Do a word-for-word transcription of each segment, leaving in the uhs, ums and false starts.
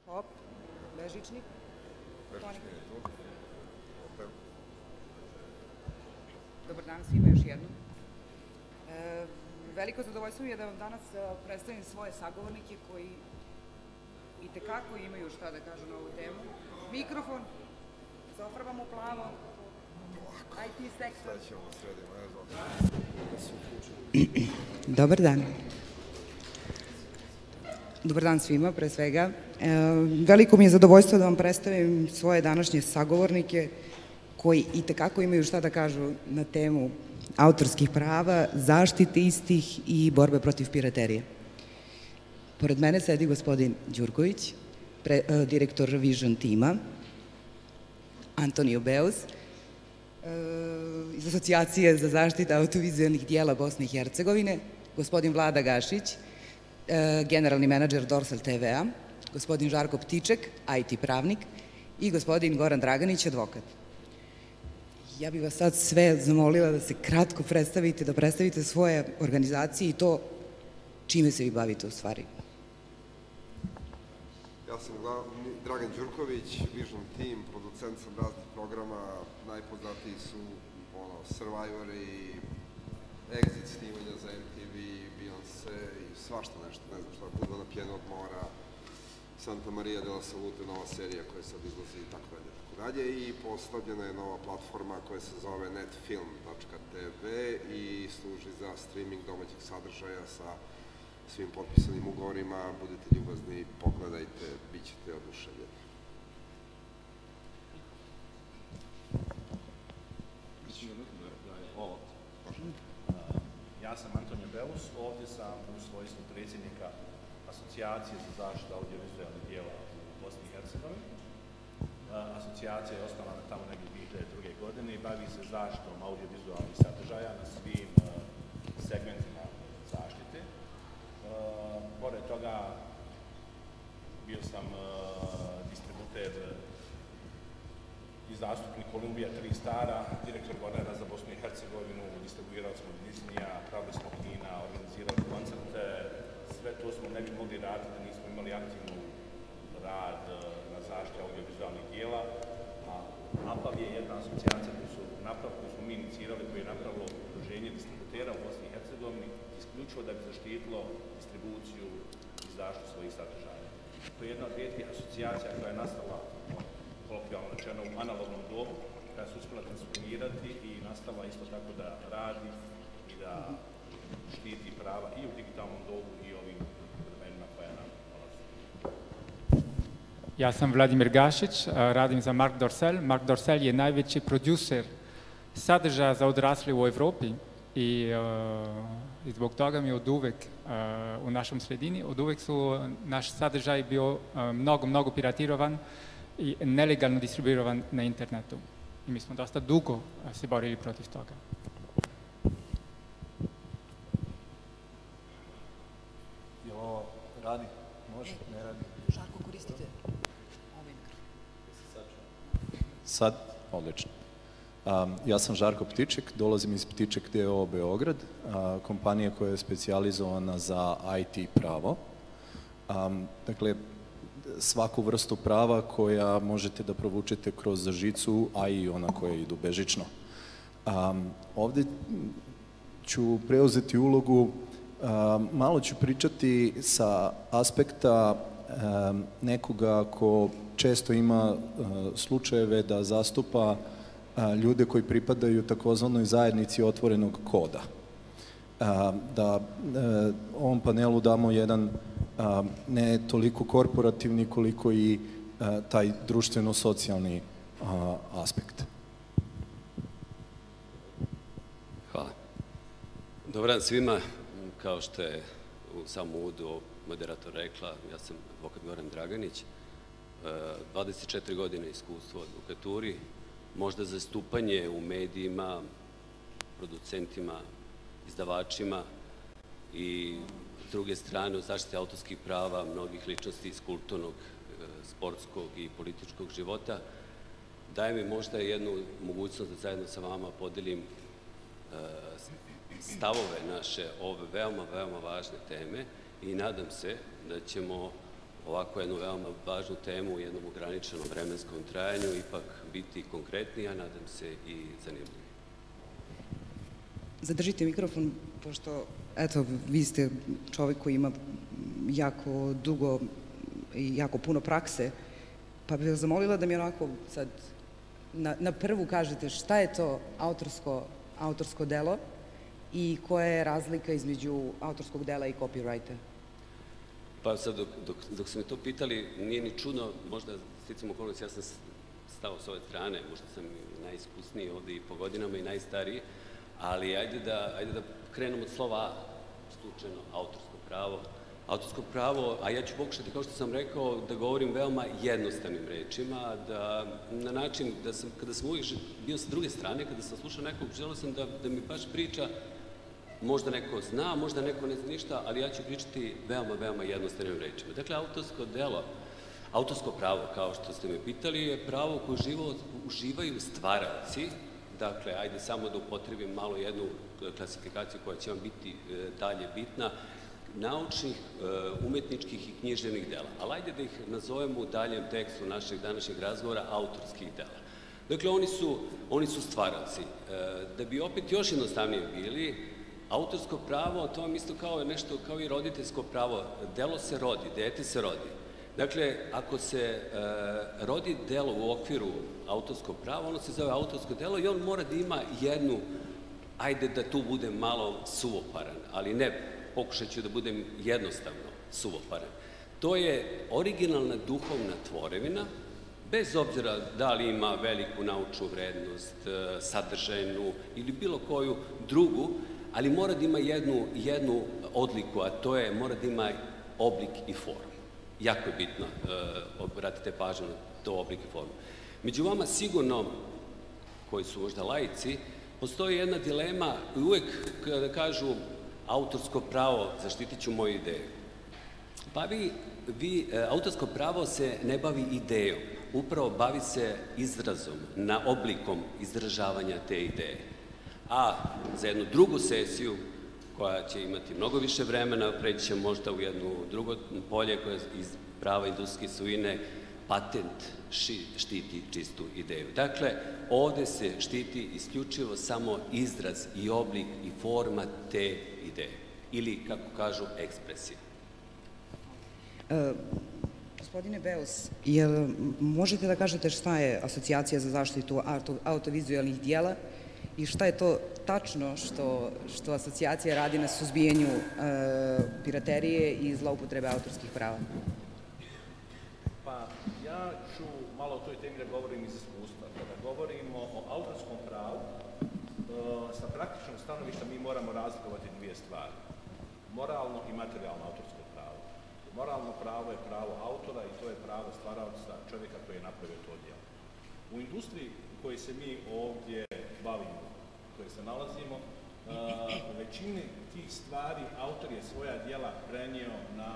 Hop, Bežičnik. Bežičnik je tu. Opet. Dobar dan svima još jednom. E, veliko zadovoljstvo mi je da vam danas predstavim svoje sagovornike koji i tekako imaju šta da kažu na ovu temu. Mikrofon, zafarbamo plavo, I T sektor. Sad ćemo sredimo, ne znam. Dobar dan. Dobar dan svima, pre svega. Veliko mi je zadovoljstvo da vam predstavim svoje današnje sagovornike koji i tekako imaju šta da kažu na temu autorskih prava, zaštite istih i borbe protiv piraterije. Pored mene sedi gospodin Đurković, direktor Vision tima, Antonio Beus, iz Asocijacije za zaštitu audiovizualnih dijela Bosne i Hercegovine, gospodin Vlada Gašić, generalni menadžer Dorsal te ve a, gospodin Žarko Ptiček, I T pravnik i gospodin Goran Draganić, advokat. Ja bih vas sad sve zamolila da se kratko predstavite, da predstavite svoje organizacije i to čime se vi bavite u stvari. Ja sam Dragan Đurković, Vision Team, producent sam raznih programa, najpoznatiji su Survivori, Exit snimanja za M T V, Beyoncé i svašta nešto, ne znam šta, Kudva na pjenu od mora, Santa Maria de la Salute, nova serija koja sad izlazi i tako dalje, tako dalje. I postavljena je nova platforma koja se zove netfilm tačka te ve i služi za streaming domaćih sadržaja sa svim potpisanim ugovorima. Budite ljubazni, pogledajte, bit ćete oduševljeni. Ja sam Antonio Beus, ovdje sam u svojstvu predsjednika Asocijacije za zaštitu audiovizualnih dijela u Bosni i Hercegovini. Asocijacija je osnovana tamo negdje dvije hiljade druge. godine i bavi se zaštitom audiovizualnih sadržaja na svim segmentima zaštite. Pored toga bio sam distributer i zastupnik Kolumbija tri Stara, direktor Warnera za Bosnu i Hercegovinu, distribuirali smo Disneya, pravili smo kina, organizirali koncerte. Sve to smo ne bi mogli raditi da nismo imali aktivnu rad na zaštiti audiovizualnih dijela. A APAV je jedna asocijacija koju su napravili, koju smo mi inicirali, koju je napravilo udruženje distributera u Bosni i Hercegovini, isključivo da bi zaštitilo distribuciju i zaštitu svojih sadržaja. To je jedna od rijetkih asocijacija koja je nastala kolokvijalno rečeno u analognom dobu, koja se uspjela transformirati i nastavila isto tako da radi i da štiti prava i u digitalnom dobu i ovim vremenima koja nam dolazi. Ja sam Vladimir Gašić, radim za Mark Dorcel. Mark Dorcel je najveći producer sadržaja za odrasle u Evropi i, uh, i zbog toga mi od uvek uh, u našom sredini, od uvek su naš sadržaj bio uh, mnogo, mnogo piratirovan i nelegalno distribuiran na internetu. I mi smo dosta dugo se borili protiv toga. Jel ovo radi? Može? Ne radi? Žarko, koristite ovaj mikrofon. Sad? Odlično. Ja sam Žarko Ptiček, dolazim iz Ptiček d o o Beograd, kompanija koja je specijalizovana za I T pravo. Dakle, svaku vrstu prava koja možete da provučete kroz žicu, a i ona koja idu bežično. Ovdje ću preuzeti ulogu, malo ću pričati sa aspekta nekoga ko često ima slučajeve da zastupa ljude koji pripadaju takozvanoj zajednici otvorenog koda. Da ovom panelu damo jedan ne toliko korporativni koliko i taj društveno-socijalni aspekt. Hvala. Dobar dan svima. Kao što je u samom uvodu moderator rekla, ja sam advokat Goran Draganić. dvadeset četiri godine iskustva u advokaturi, možda zastupanje u medijima, producentima, izdavačima i s druge strane u zaštiti autorskih prava mnogih ličnosti iz kulturnog, sportskog i političkog života, daje mi možda jednu mogućnost da zajedno sa vama podelim stavove naše ove veoma, veoma važne teme i nadam se da ćemo ovako jednu veoma važnu temu u jednom ograničenom vremenskom trajanju ipak biti konkretnija, nadam se i zanimljiviji. Zadržite mikrofon, pošto, eto, vi ste čovjek koji ima jako dugo i jako puno prakse, pa bih vas zamolila da mi onako sad na, na prvu kažete šta je to autorsko, autorsko delo i koja je razlika između autorskog dela i copyrighta? Pa sad, dok, dok, dok su mi to pitali, nije ni čudno, možda sticam okolnosti, ja sam stao s ove strane, možda sam najiskusniji ovdje i po godinama i najstariji, ali ajde da, ajde da krenemo od slova A, slučajno, autorsko pravo. Autorsko pravo, a ja ću pokušati, kao što sam rekao, da govorim veoma jednostavnim rečima, da na način da sam, kada sam uvijek bio sa druge strane, kada sam slušao nekog, želeo sam da, da mi baš priča, možda neko zna, možda neko ne zna ništa, ali ja ću pričati veoma, veoma jednostavnim rečima. Dakle, autorsko delo, autorsko pravo, kao što ste me pitali, je pravo koje uživo, uživaju stvaraoci. Dakle, ajde samo da upotrebim malo jednu klasifikaciju koja će vam biti e, dalje bitna, naučnih, umetničkih i književnih dela. Ali ajde da ih nazovemo u daljem tekstu našeg današnjeg razgovora autorskih dela. Dakle, oni su, oni su stvaraoci. Da bi opet još jednostavnije bili, autorsko pravo, to vam isto kao nešto, kao i roditeljsko pravo, delo se rodi, dete se rodi. Dakle, ako se e, rodi delo u okviru autorskog prava, ono se zove autorsko delo i on mora da ima jednu, ajde da tu budem malo suvoparan, ali ne, pokušat ću da budem jednostavno suvoparan. To je originalna duhovna tvorevina, bez obzira da li ima veliku naučnu vrednost, sadržajnu ili bilo koju drugu, ali mora da ima jednu, jednu odliku, a to je mora da ima oblik i formu. Jako je bitno, obratite pažnju na to oblik i formu. Među vama sigurno, koji su možda laici, postoji jedna dilema i uvek kada kažu autorsko pravo, zaštitit ću moju ideju. Pa vi, vi, autorsko pravo se ne bavi idejom, upravo bavi se izrazom, na oblikom izražavanja te ideje. A za jednu drugu sesiju, koja će imati mnogo više vremena, preći će možda u jednu drugo polje koje iz prava industrijske svojine, patent štiti čistu ideju. Dakle, ovde se štiti isključivo samo izraz i oblik i forma te ideje. Ili, kako kažu, ekspresija. E, gospodine Beus, jel možete da kažete šta je Asocijacija za zaštitu autovizualnih dijela i šta je to tačno što, što asocijacija radi na suzbijanju e, piraterije i zloupotrebe autorskih prava? Pa ja ću malo o toj temi da govorim iz iskustva. Kada govorimo o autorskom pravu, e, sa praktičnog stanovišta mi moramo razlikovati dvije stvari. Moralno i materijalno autorsko pravo. Moralno pravo je pravo autora i to je pravo stvaraoca, čovjeka koji je napravio to djelo. U industriji u kojoj se mi ovdje bavimo, u kojoj se nalazimo, u većini tih stvari autor je svoja djela prenio na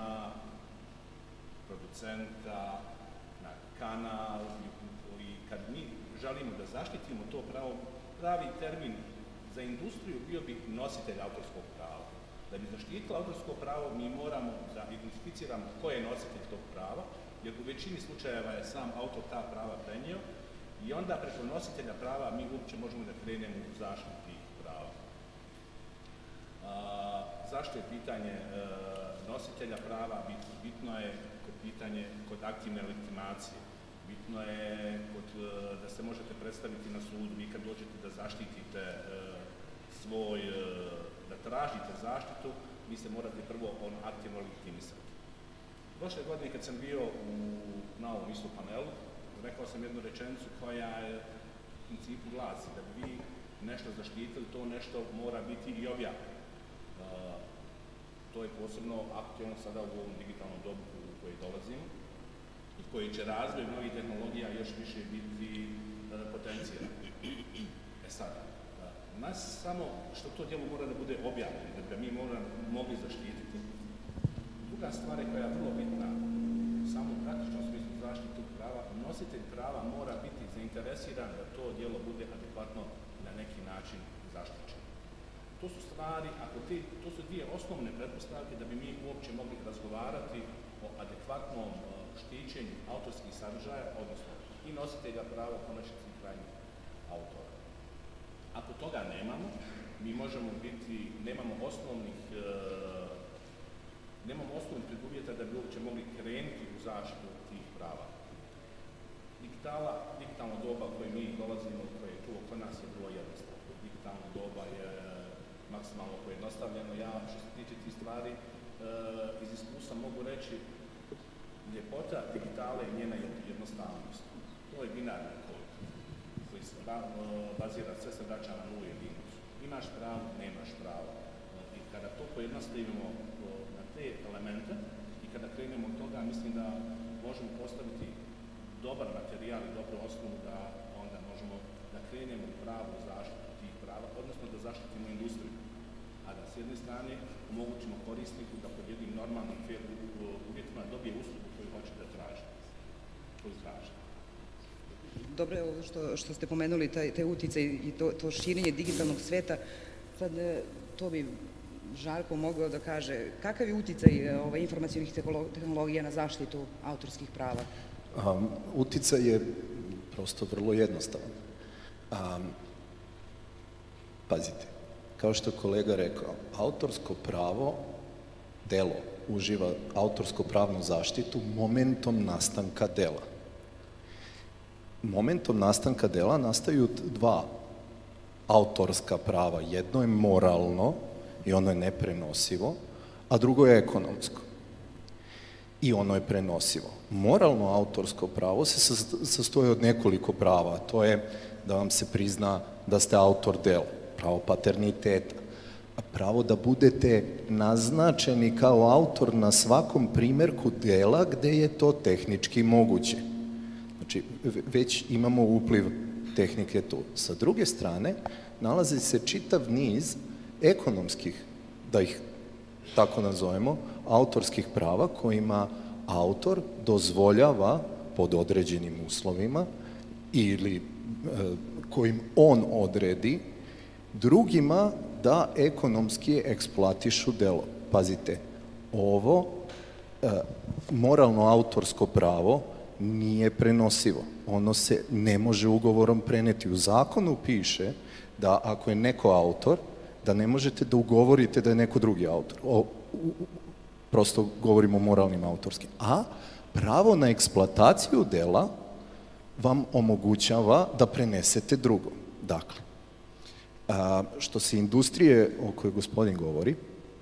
producenta, na kanal i kad mi želimo da zaštitimo to pravo, pravi termin za industriju bio bi nositelj autorskog prava. Da bi zaštitili autorsko pravo, mi moramo da identificiramo ko je nositelj tog prava, jer u većini slučajeva je sam autor ta prava prenio i onda preko nositelja prava mi uopće možemo da krenemo u zaštitu tih prava. A, zašto je pitanje e, nositelja prava bitno? Bitno je kod pitanje kod aktivne legitimacije. Bitno je kod, e, da se možete predstaviti na sudu. Vi kad dođete da zaštitite e, svoj, e, da tražite zaštitu, vi se morate prvo on aktivno legitimisati. Prošle godine kad sam bio u, na ovom isto panelu, rekao sam jednu rečenicu koja je u principu glasi da bi vi nešto zaštitili, to nešto mora biti i objavljeno. Uh, to je posebno aktualno sada u ovom digitalnom dobu u kojoj dolazimo i koji će razvoj novih tehnologija još više biti uh, potenciran. E sada, uh, nas samo što to djelo mora da bude objavljeno, da bi mi mora, mogli zaštititi. Druga stvar je koja je vrlo bitna u samom praktičnom smislu zaštitu prava, nositelj prava mora biti zainteresiran da to djelo bude adekvatno na neki način zaštićeno. To su stvari, ako te, to su dvije osnovne pretpostavke da bi mi uopće mogli razgovarati o adekvatnom štićenju autorskih sadržaja, odnosno i nositelja prava, konačnici i krajnjih autora. Ako toga nemamo, mi možemo biti, nemamo osnovnih, nemamo osnovnih preduvjeta da bi uopće mogli krenuti u zaštitu tih prava. Digitala, digitalno doba koje mi dolazimo, koje je tu oko nas je vrlo jednostavno. Digitalno doba je maksimalno pojednostavljeno. Ja, što se tiče tih stvari, iz iskustva mogu reći ljepota digitale je njena jednostavnost. To je binarni kod koji se bazira, sve se vraća na nulu i jedinicu. Imaš pravo, nemaš pravo. I kada to pojednostavimo na te elemente i kada krenemo od toga, mislim da možemo postaviti dobar materijal i dobru osnovu da onda možemo da krenemo u pravu zaštitu tih prava, odnosno da zaštitimo industriju. A da s jedne strane omogućimo korisniku da pod jednim normalnim fair uvjetima dobije uslugu koju hoće da traži. Koju traži. Dobro je ovo što, što ste pomenuli, taj, taj uticaj i to, to širenje digitalnog sveta. Sad to bi Žarko mogao da kaže, kakav je uticaj ovaj, informacionih tehnologija na zaštitu autorskih prava? Um, uticaj je prosto vrlo jednostavan. Um, pazite, kao što je kolega rekao, autorsko pravo, delo, uživa autorsko-pravnu zaštitu momentom nastanka dela. Momentom nastanka dela nastaju dva autorska prava. Jedno je moralno i ono je neprenosivo, a drugo je ekonomsko. I ono je prenosivo. Moralno autorsko pravo se sastoji od nekoliko prava. To je da vam se prizna da ste autor dela, pravo paterniteta, pravo da budete naznačeni kao autor na svakom primjerku dela gde je to tehnički moguće. Znači, već imamo upliv tehnike tu. Sa druge strane, nalazi se čitav niz ekonomskih, da ih tako nazovemo, autorskih prava kojima autor dozvoljava pod određenim uslovima ili e, kojim on odredi drugima da ekonomski eksploatišu delo. Pazite, ovo e, moralno autorsko pravo nije prenosivo. Ono se ne može ugovorom preneti. U zakonu piše da ako je neko autor, da ne možete da ugovorite da je neko drugi autor. O, u, prosto govorimo o moralnim autorskim. A pravo na eksploataciju dela vam omogućava da prenesete drugom. Dakle, a, što se industrije o kojoj gospodin govori,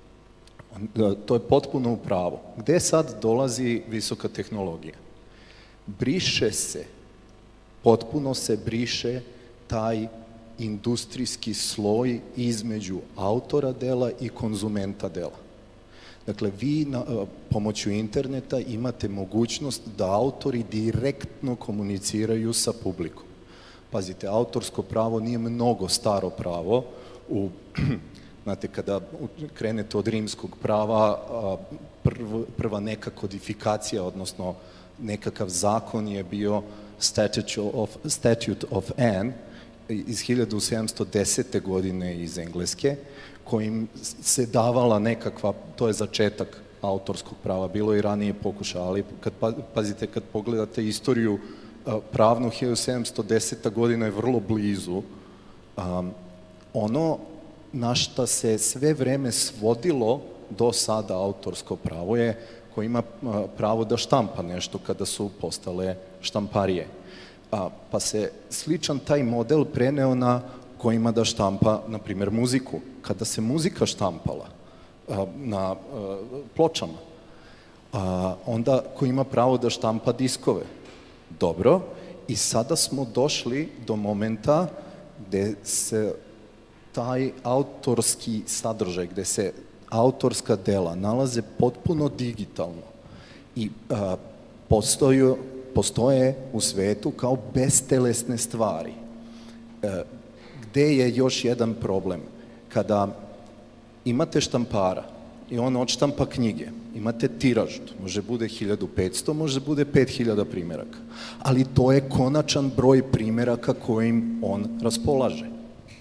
to je potpuno u pravu. Gde sad dolazi visoka tehnologija? Briše se, potpuno se briše taj industrijski sloj između autora dela i konzumenta dela. Dakle, vi na, pomoću interneta imate mogućnost da autori direktno komuniciraju sa publikom. Pazite, autorsko pravo nije mnogo staro pravo. U, znate, kada krenete od rimskog prava, prv, prva neka kodifikacija, odnosno nekakav zakon je bio Statute of, Statute of Anne iz hiljadu sedamsto desete. godine iz Engleske, kojim se davala nekakva, to je začetak autorskog prava, bilo je i ranije pokušaja, ali kad, pazite, kad pogledate istoriju pravnu, hiljadu sedamsto deseta. godina je vrlo blizu. Um, ono na šta se sve vreme svodilo do sada autorsko pravo je ko ima pravo da štampa nešto kada su postale štamparije. A, pa se sličan taj model preneo na ko ima da štampa, na primjer, muziku. Kada se muzika štampala a, na a, pločama, a, onda ko ima pravo da štampa diskove. Dobro, i sada smo došli do momenta gde se taj autorski sadržaj, gde se autorska dela nalaze potpuno digitalno i a, postoju, postoje u svetu kao bestelesne stvari. E, gde je još jedan problem? Kada imate štampara i on odštampa knjige, imate tiraž, može bude hiljadu petsto, može bude pet hiljada primjeraka, ali to je konačan broj primjeraka kojim on raspolaže.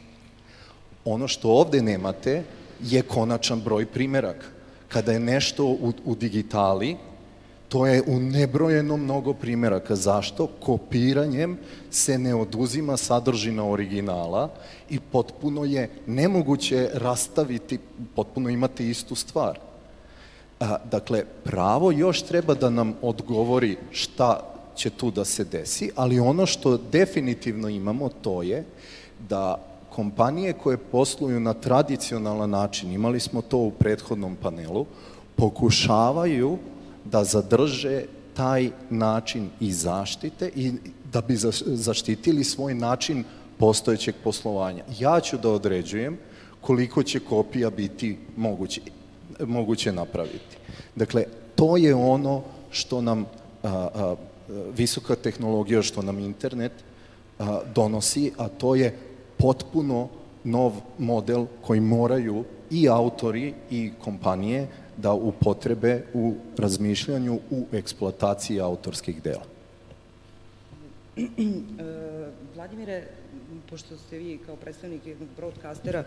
Ono što ovde nemate je konačan broj primjeraka. Kada je nešto u, u digitali, To je u nebrojeno mnogo primjeraka. Zašto? Kopiranjem se ne oduzima sadržina originala i potpuno je nemoguće rastaviti, potpuno imati istu stvar. Dakle, pravo još treba da nam odgovori šta će tu da se desi, ali ono što definitivno imamo to je da kompanije koje posluju na tradicionalan način, imali smo to u prethodnom panelu, pokušavaju da zadrže taj način i zaštite i da bi zaštitili svoj način postojećeg poslovanja. Ja ću da određujem koliko će kopija biti moguće, moguće napraviti. Dakle, to je ono što nam a, a, visoka tehnologija, što nam internet a, donosi, a to je potpuno nov model koji moraju i autori i kompanije da upotrebe u razmišljanju u eksploataciji autorskih dela. Vladimire, pošto ste vi kao predstavnik jednog broadcastera,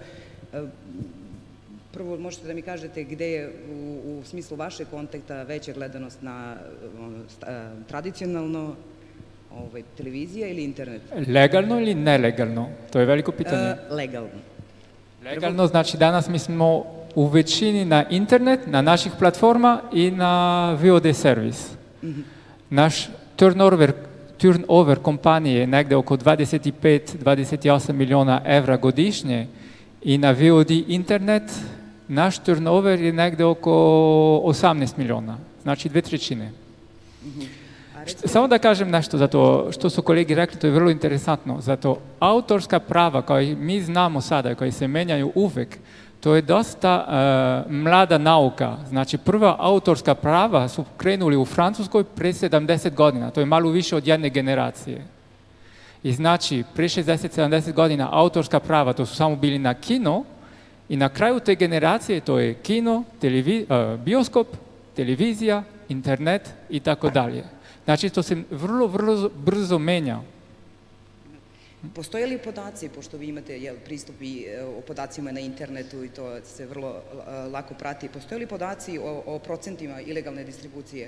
prvo možete da mi kažete gde je u, u smislu vašeg kontakta veća gledanost na ono, tradicionalno ovaj, televizija ili internet? Legalno ili nelegalno? To je veliko pitanje. Uh, legalno. Legalno znači danas mi smo u većini na internet, na naših platforma i na V O D servis. Mm-hmm. Naš turnover, turnover kompanije je negde oko dvadeset pet do dvadeset osam miliona evra godišnje i na V O D internet naš turnover je negde oko osamnaest miliona, znači dve trećine. Mm-hmm. Samo da kažem nešto, zato što su kolegi rekli, to je vrlo interesantno, zato autorska prava koje mi znamo sada, koje se menjaju uvek, to je dosta uh, mlada nauka. Znači, prva autorska prava su krenuli u Francuskoj pre sedamdeset godina, to je malo više od jedne generacije. I znači, pre šezdeset sedamdeset godina autorska prava, to su samo bili na kino, i na kraju te generacije to je kino, televi, uh, bioskop, televizija, internet i tako dalje. Znači, to se vrlo, vrlo brzo menja. Postoje li podaci, pošto vi imate jel, pristup i o podacima na internetu i to se vrlo lako prati, postoje li podaci o, o procentima ilegalne distribucije?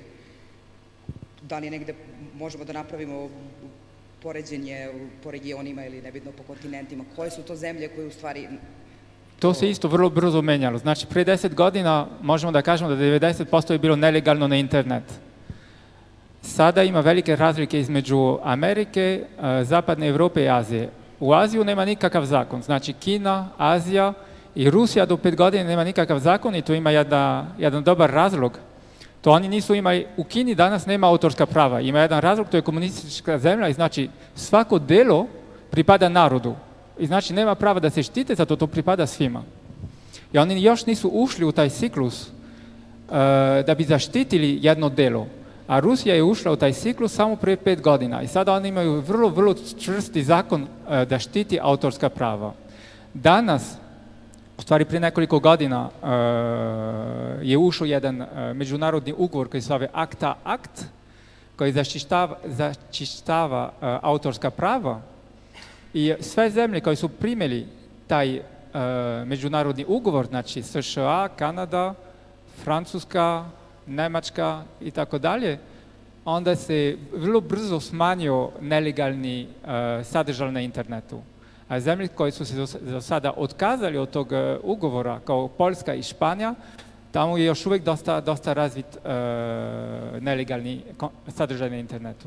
Da li negde možemo da napravimo poređenje po regionima ili nebitno po kontinentima? Koje su to zemlje koje u stvari... To se isto vrlo brzo menjalo. Znači, pre deset godina možemo da kažemo da devedeset posto je bilo nelegalno na internet. Sada ima velike razlike između Amerike, Zapadne Evrope i Azije. U Aziju nema nikakav zakon, znači Kina, Azija i Rusija do pet godina nema nikakav zakon i to ima jedna, jedan dobar razlog. To oni nisu imali, u Kini danas nema autorska prava, ima jedan razlog, to je komunistička zemlja i znači svako delo pripada narodu i znači nema prava da se štite, zato to pripada svima. I oni još nisu ušli u taj ciklus uh, da bi zaštitili jedno delo. A Rusija je ušla u taj ciklus samo pre pet godina i sada oni imaju vrlo, vrlo čvrsti zakon uh, da štiti autorska prava. Danas, u stvari pre nekoliko godina, uh, je ušao jedan uh, međunarodni ugovor koji se zove ACTA Act, koji zaštištava, zaštištava uh, autorska prava i sve zemlje koje su primili taj uh, međunarodni ugovor, znači S Š A, Kanada, Francuska, Nemačka i tako dalje, onda se vrlo brzo smanjio nelegalni uh, sadržaj na internetu. A zemlje koje su se do sada otkazali od tog uh, ugovora, kao Poljska i Španija, tamo je još uvek dosta, dosta razvit uh, nelegalni sadržaj na internetu.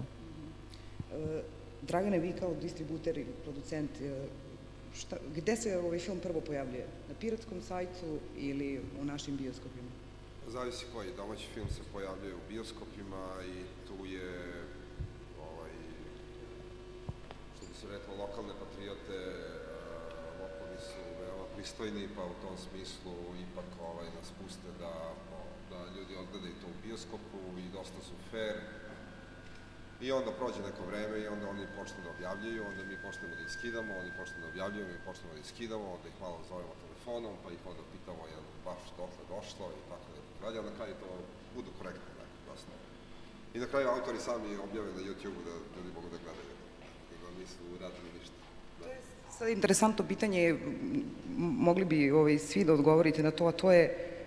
Dragane, vi kao distributer i producent, šta, gde se ovaj film prvo pojavljuje? Na piratskom sajtu ili u našim bioskopima? Zavisi koji. Domaći film se pojavljuje u bioskopima i tu je, ovaj, što bi se reklo, lokalne patriote, lokali su veoma pristojni, pa u tom smislu ipak ovaj, nas puste da, da ljudi odgledaju to u bioskopu i dosta su fair. I onda prođe neko vreme i onda oni počnu da objavljaju, onda mi počnemo da iskidamo, oni počnu da objavljaju, mi počnemo da iskidamo, onda ih malo zovemo telefonom, pa ih onda pitamo je li baš dokle došlo i tako da dalje, a na kraju to budu korektno neko dosta. I na kraju autori sami objave na YouTube-u da ljudi mogu da gledaju, da nisu uradili ništa. To je sad interesantno pitanje, mogli bi ovaj, svi da odgovorite na to, a to je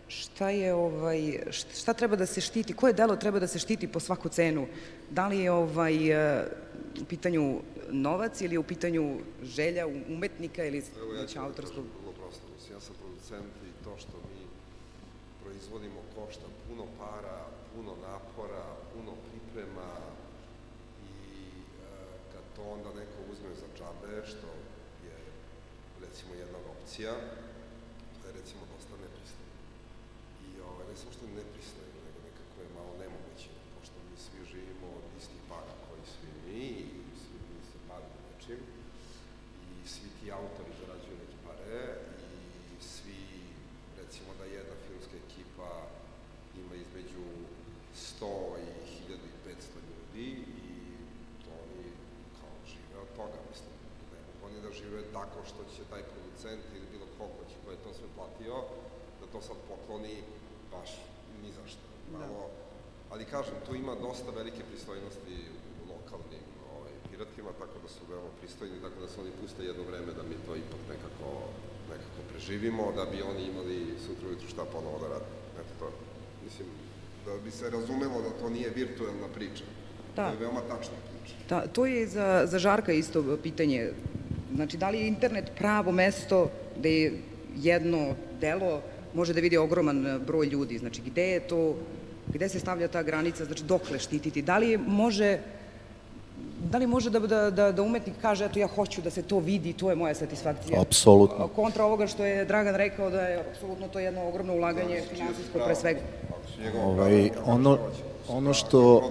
šta je, ovaj, šta treba da se štiti, koje delo treba da se štiti po svaku cenu? Da li je ovaj, u pitanju novac ili je u pitanju želja umetnika ili znači autorskog? Vrlo prosto, mislim, ja sam producent i to što mi proizvodimo košta puno para, puno napora, puno priprema i kad to onda neko uzme za džabe, što je recimo jedna opcija, to je recimo dosta nepristojno. I ne samo što je nepristojno, nego nekako je malo nemoguće, pošto mi svi živimo od istih para koji svi mi i svi mi se bavimo nečim i svi ti autori zarađuju neke pare i svi, recimo da jedna filmska ekipa ima između sto i hiljadu i petsto ljudi i to oni kao žive od toga, mislim, ne mogu oni da žive tako što će taj producent ili bilo ko ko će ko je to sve platio, da to sad pokloni baš ni za što. Malo, ali kažem, tu ima dosta velike pristojnosti u lokalnim ovaj, piratima, tako da su veoma pristojni, tako da se oni puste jedno vreme da mi to ipak nekako, nekako preživimo, da bi oni imali sutra ujutru šta ponovo da rade. Eto to. Mislim, da bi se razumelo da to nije virtuelna priča. Da. To je veoma tačna priča. Da, to je za, za Žarka isto pitanje. Znači, da li je internet pravo mesto gde je jedno delo može da vidi ogroman broj ljudi? Znači, gde je to, gde se stavlja ta granica, znači, dokle štititi? Da li može, da li može da, da, da umetnik kaže, eto, ja hoću da se to vidi, to je moja satisfakcija? Apsolutno. Kontra ovoga što je Dragan rekao da je apsolutno to jedno ogromno ulaganje, finansijsko pre svega. Ovaj, ono, ono što...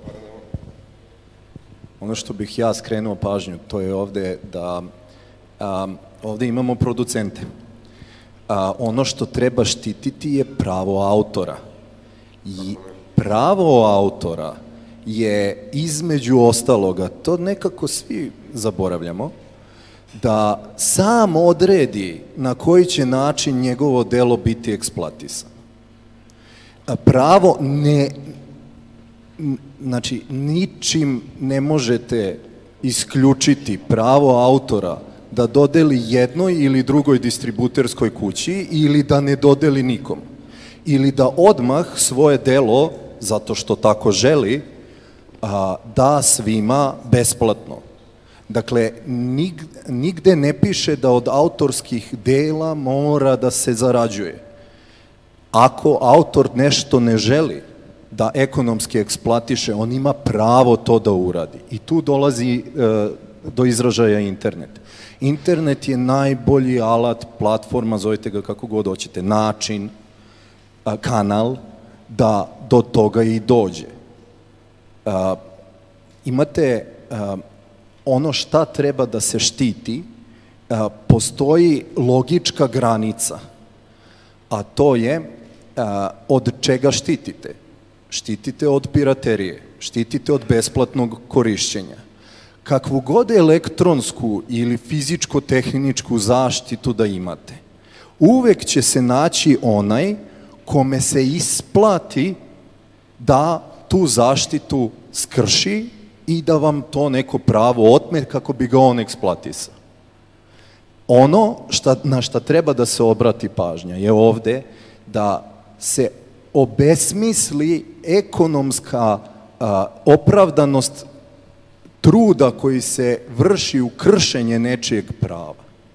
Ono što bih ja skrenuo pažnju, to je ovde da a, ovde imamo producente. A, ono što treba štititi je pravo autora. I pravo autora je između ostaloga, to nekako svi zaboravljamo, da sam odredi na koji će način njegovo delo biti eksploatisano. Pravo ne... Znači, ničim ne možete isključiti pravo autora da dodeli jednoj ili drugoj distributerskoj kući ili da ne dodeli nikom. Ili da odmah svoje delo, zato što tako želi, da svima besplatno. Dakle, nigde ne piše da od autorskih dela mora da se zarađuje. Ako autor nešto ne želi da ekonomski eksploatiše, on ima pravo to da uradi. I tu dolazi do izražaja internet. Internet je najbolji alat, platforma, zovite ga kako god hoćete, način, kanal, da do toga i dođe. Imate ono šta treba da se štiti, postoji logička granica, a to je od čega štitite. Štitite od piraterije, štitite od besplatnog korišćenja. Kakvu god elektronsku ili fizičko-tehničku zaštitu da imate, uvek će se naći onaj kome se isplati da tu zaštitu skrši i da vam to neko pravo otme kako bi ga on eksploatisao. Ono na šta treba da se obrati pažnja je ovde da se obesmisli ekonomska opravdanost truda koji se vrši u kršenje nečijeg prava.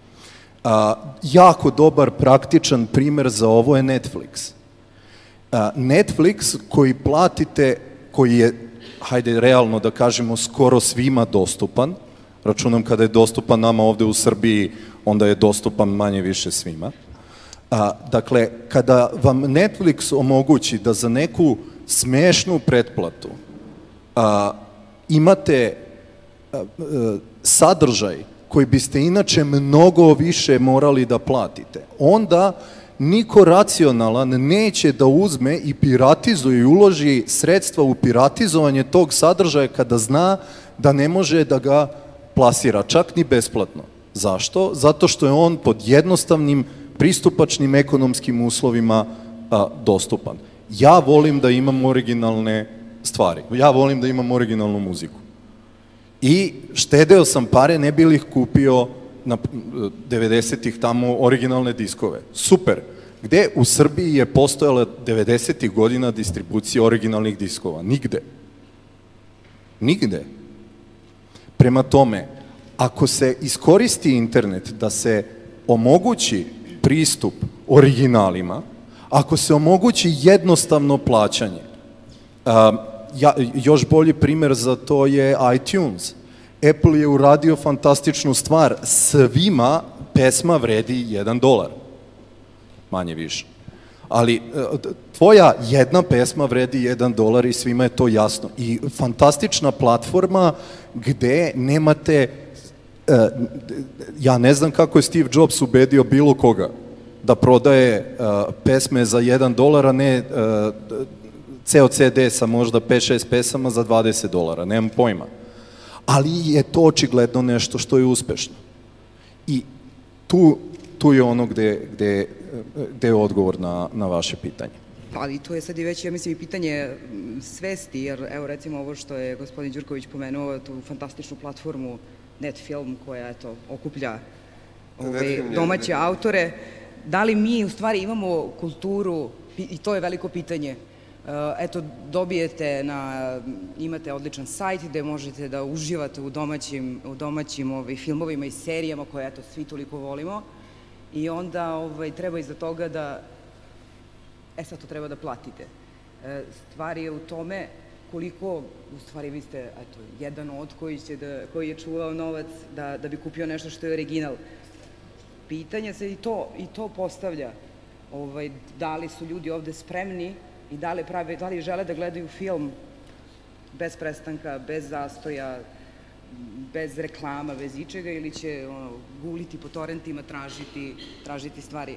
Jako dobar praktičan primer za ovo je Netflix. Netflix koji platite, koji je, hajde realno da kažemo, skoro svima dostupan, računam kada je dostupan nama ovde u Srbiji, onda je dostupan manje više svima. Dakle, kada vam Netflix omogući da za neku smešnu pretplatu imate sadržaj koji biste inače mnogo više morali da platite, onda niko racionalan neće da uzme i piratizuje i uloži sredstva u piratizovanje tog sadržaja kada zna da ne može da ga plasira, čak ni besplatno. Zašto? Zato što je on pod jednostavnim pristupačnim ekonomskim uslovima dostupan. Ja volim da imam originalne stvari. Ja volim da imam originalnu muziku. I štedeo sam pare, ne bi li ih kupio na devedesetih tamo originalne diskove. Super. Gde u Srbiji je postojala devedesetih godina distribucija originalnih diskova? Nigde. Nigde. Prema tome, ako se iskoristi internet da se omogući pristup originalima, ako se omogući jednostavno plaćanje, ja, još bolji primer za to je iTunes. Apple je uradio fantastičnu stvar, svima pesma vredi jedan dolar, manje više. Ali tvoja jedna pesma vredi jedan dolar i svima je to jasno. I fantastična platforma gde nemate, ja ne znam kako je Steve Jobs ubedio bilo koga da prodaje pesme za jedan dolar, a ne ceo ce de sa možda pet šest pesama za dvadeset dolara, nemam pojma. Ali je to očigledno nešto što je uspešno. I tu, tu je ono gde, gde, gde je odgovor na, na vaše pitanje. Ali to je sad i već, ja mislim, i pitanje svesti, jer evo recimo ovo što je gospodin Đurković pomenuo, tu fantastičnu platformu Netfilm koja eto, okuplja ove domaće autore. Da li mi u stvari imamo kulturu, i to je veliko pitanje, eto, dobijete na, imate odličan sajt gde možete da uživate u domaćim, u domaćim ovaj, filmovima i serijama koje, eto, svi toliko volimo i onda ovaj, treba iza toga da, e sad to treba da platite. Stvar je u tome koliko, u stvari vi ste, eto, jedan od koji, će da, koji je čuvao novac da, da bi kupio nešto što je original. Pitanje se i to, i to postavlja, ovaj, da li su ljudi ovde spremni i da li, prave, da li žele da gledaju film bez prestanka, bez zastoja, bez reklama, bez ičega, ili će ono, guliti po torrentima, tražiti, tražiti stvari.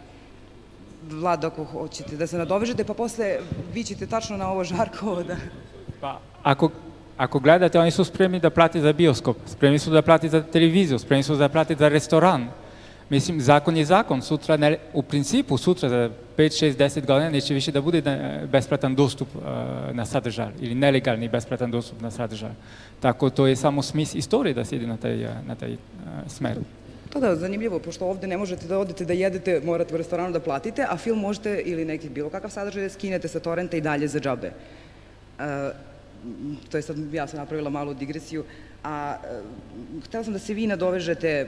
Vlad, ako hoćete da se nadovežete, pa posle vi ćete tačno na ovo Žarkovo da... Pa, ako, ako gledate, oni su spremni da plati za bioskop, spremni su da plati za televiziju, spremni su da plati za restoran. Mislim, zakon je zakon, sutra, ne, u principu sutra za pet, šest, deset godina neće više da bude besplatan dostup uh, na sadržaj ili nelegalni besplatan dostup na sadržaj. Tako to je samo smis istorije da se ide na taj, na taj uh, smer. To da, zanimljivo, pošto ovde ne možete da odete da jedete, morate u restoranu da platite, a film možete ili neki bilo kakav sadržaj da skinete sa torrenta i dalje za džabe. Uh, to je sad, ja sam napravila malu digresiju, a uh, htela sam da se vi nadovežete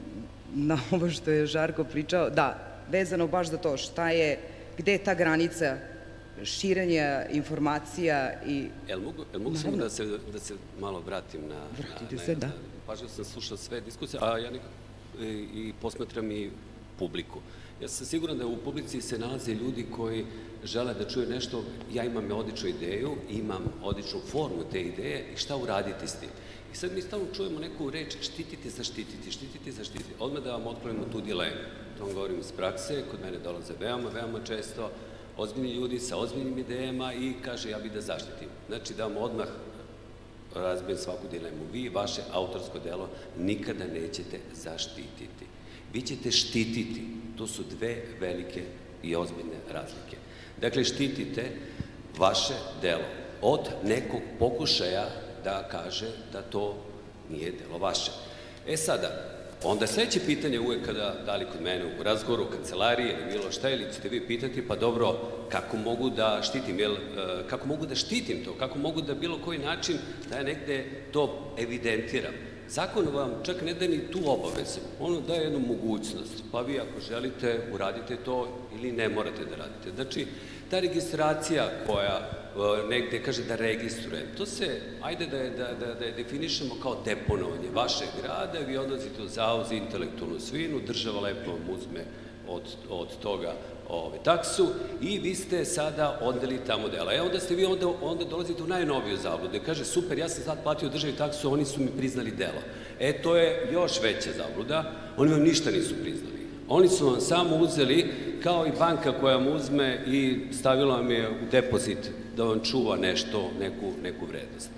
na ovo što je Žarko pričao, da, vezano baš za to šta je, gde je ta granica širenja informacija i... Jel mogu, jel mogu samo da se, da se malo vratim na... Vratite se, da. Pažljivo sam slušao sve diskusije, a ja nekako i, i posmatram i publiku. Ja sam siguran da u publici se nalaze ljudi koji žele da čuju nešto, ja imam odličnu ideju, imam odličnu formu te ideje i šta uraditi s tim. I sad mi stalno čujemo neku reč štititi, zaštititi, štititi, zaštititi. Odmah da vam otklonimo tu dilemu. To vam govorim iz prakse, kod mene dolaze veoma, veoma često ozbiljni ljudi sa ozbiljnim idejama i kaže ja bih da zaštitim. Znači da vam odmah razbijem svaku dilemu. Vi vaše autorsko delo nikada nećete zaštititi. Vi ćete štititi. To su dve velike i ozbiljne razlike. Dakle, štitite vaše delo od nekog pokušaja da kaže da to nije delo vaše. E sada, onda sledeće pitanje uvek kada, da li kod mene u razgovoru, u kancelariji ili bilo šta, ili ćete vi pitati, pa dobro, kako mogu da štitim, jel, kako mogu da štitim to, kako mogu da bilo koji način da ja negde to evidentiram. Zakon vam čak ne daje ni tu obavezu, ono daje jednu mogućnost, pa vi ako želite uradite to ili ne morate da radite. Znači, ta registracija koja negde kaže da registruje, to se, ajde da je, da, da, da je definišemo kao deponovanje vašeg rada, vi odlazite u Zavod za intelektualnu svojinu, država lepo vam uzme od, od toga ove, taksu i vi ste sada odeli tamo dela. E onda ste vi onda, onda dolazite u najnoviju zabludu i kaže super, ja sam sad platio državi taksu, oni su mi priznali delo. E to je još veća zabluda, oni vam ništa nisu priznali. Oni su vam samo uzeli, kao i banka koja vam uzme i stavila vam je u depozit da vam čuva nešto, neku, neku vrednost.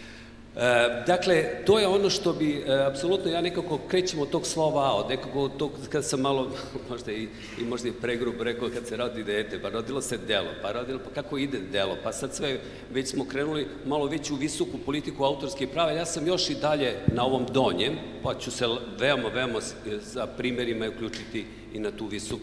E, dakle, to je ono što bi, e, apsolutno, ja nekako krećem od tog slova A, od nekako tog, kad sam malo, možda i, i možda i pregrub rekao, kad se rodi dete, pa rodilo se delo, pa rodilo, pa kako ide delo, pa sad sve, već smo krenuli malo već u visoku politiku autorskih prava, ja sam još i dalje na ovom donjem, pa ću se veoma, veoma za primjerima uključiti i na tu visoku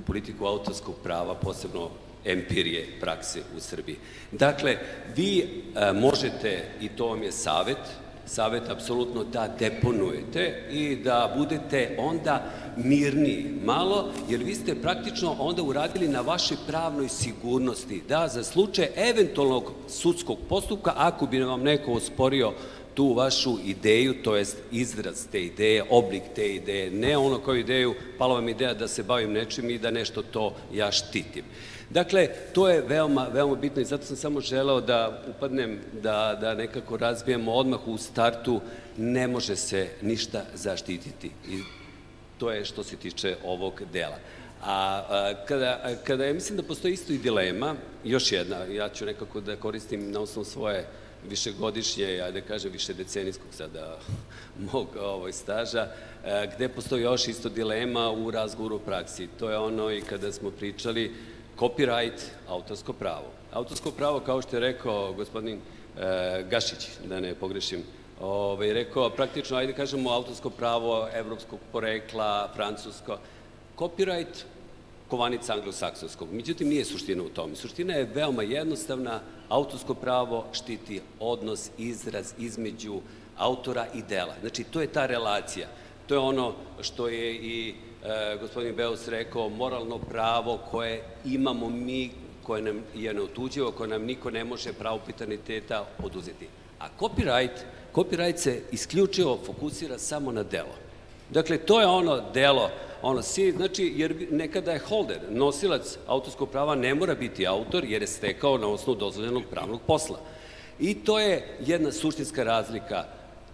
politiku autorskog prava, posebno empirije prakse u Srbiji. Dakle, vi možete, i to vam je savjet, savjet apsolutno da deponujete i da budete onda mirniji malo, jer vi ste praktično onda uradili na vašoj pravnoj sigurnosti, da za slučaj eventualnog sudskog postupka, ako bi vam neko osporio tu vašu ideju, to jest izraz te ideje, oblik te ideje, ne ono kao ideju, pala vam ideja da se bavim nečim i da nešto to ja štitim. Dakle, to je veoma, veoma bitno i zato sam samo želeo da upadnem, da, da nekako razbijemo odmah u startu, ne može se ništa zaštititi i to je što se tiče ovog dela. A, a kada, kada ja mislim da postoji isto i dilema, još jedna, ja ću nekako da koristim na osnovu svoje višegodišnje, ja da kažem više decenijskog sada mog ovoj staža, gde postoji još isto dilema u razgovoru u praksi. To je ono i kada smo pričali copyright, autorsko pravo. Autorsko pravo, kao što je rekao gospodin Gašić, da ne pogrešim, rekao praktično, ajde kažemo, autorsko pravo evropskog porekla, francusko. Copyright, kovanica anglosaksonskog. Međutim, nije suština u tome. Suština je veoma jednostavna. Autorsko pravo štiti odnos, izraz između autora i dela. Znači, to je ta relacija. To je ono što je i gospodin Beus rekao, moralno pravo koje imamo mi, koje nam je neotuđivo, koje nam niko ne može pravo piterniteta oduzeti. A copyright, copyright se isključivo fokusira samo na delo. Dakle, to je ono delo, ono si, znači, jer nekada je holder, nosilac autorskog prava ne mora biti autor jer je stekao na osnovu dozvoljenog pravnog posla. I to je jedna suštinska razlika.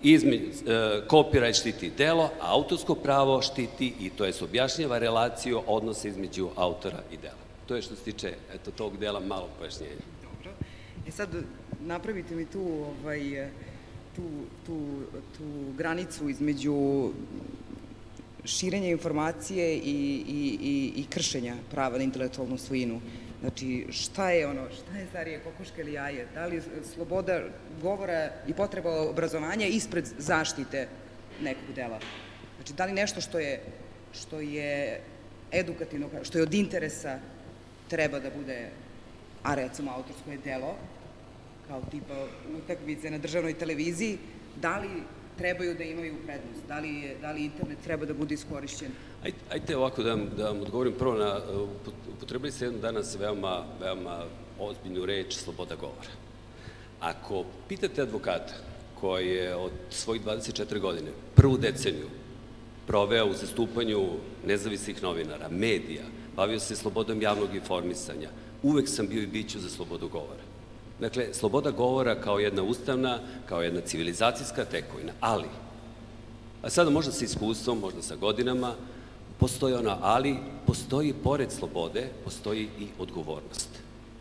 Copyright štiti delo, a autorsko pravo štiti i to je objašnjava relaciju odnosa između autora i dela. To je što se tiče tog dela malo pojašnjenja. Dobro. E sad, napravite mi tu tu granicu između širenja informacije i kršenja prava na intelektualnu svojinu. Znači, šta je ono, šta je starije, kokoška ili jaje? Da li sloboda govora i potreba obrazovanja ispred zaštite nekog dela? Znači, da li nešto što je edukativno, što je od interesa, treba da bude, a recimo autorsko je delo, kao tipa utakmice na državnoj televiziji, da li trebaju da imaju prednost? Da li internet treba da bude iskorišćen? Ajte ovako da vam odgovorim prvo na, upotrebili ste jednu danas veoma, veoma ozbiljnu reč, sloboda govora. Ako pitate advokata koji je od svojih dvadeset četiri godine prvu deceniju proveo u zastupanju nezavisnih novinara, medija, bavio se slobodom javnog informisanja, uvek sam bio i biću za slobodu govora. Dakle, sloboda govora kao jedna ustavna, kao jedna civilizacijska tekovina, ali, a sada možda sa iskustvom, možda sa godinama, postoji ona, ali postoji pored slobode, postoji i odgovornost.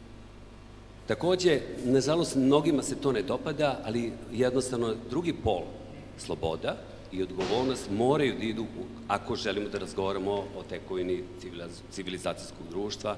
Takođe, nažalost, mnogima se to ne dopada, ali jednostavno drugi pol, sloboda i odgovornost moraju da idu, ako želimo da razgovaramo o tekovini civilizacijskog društva,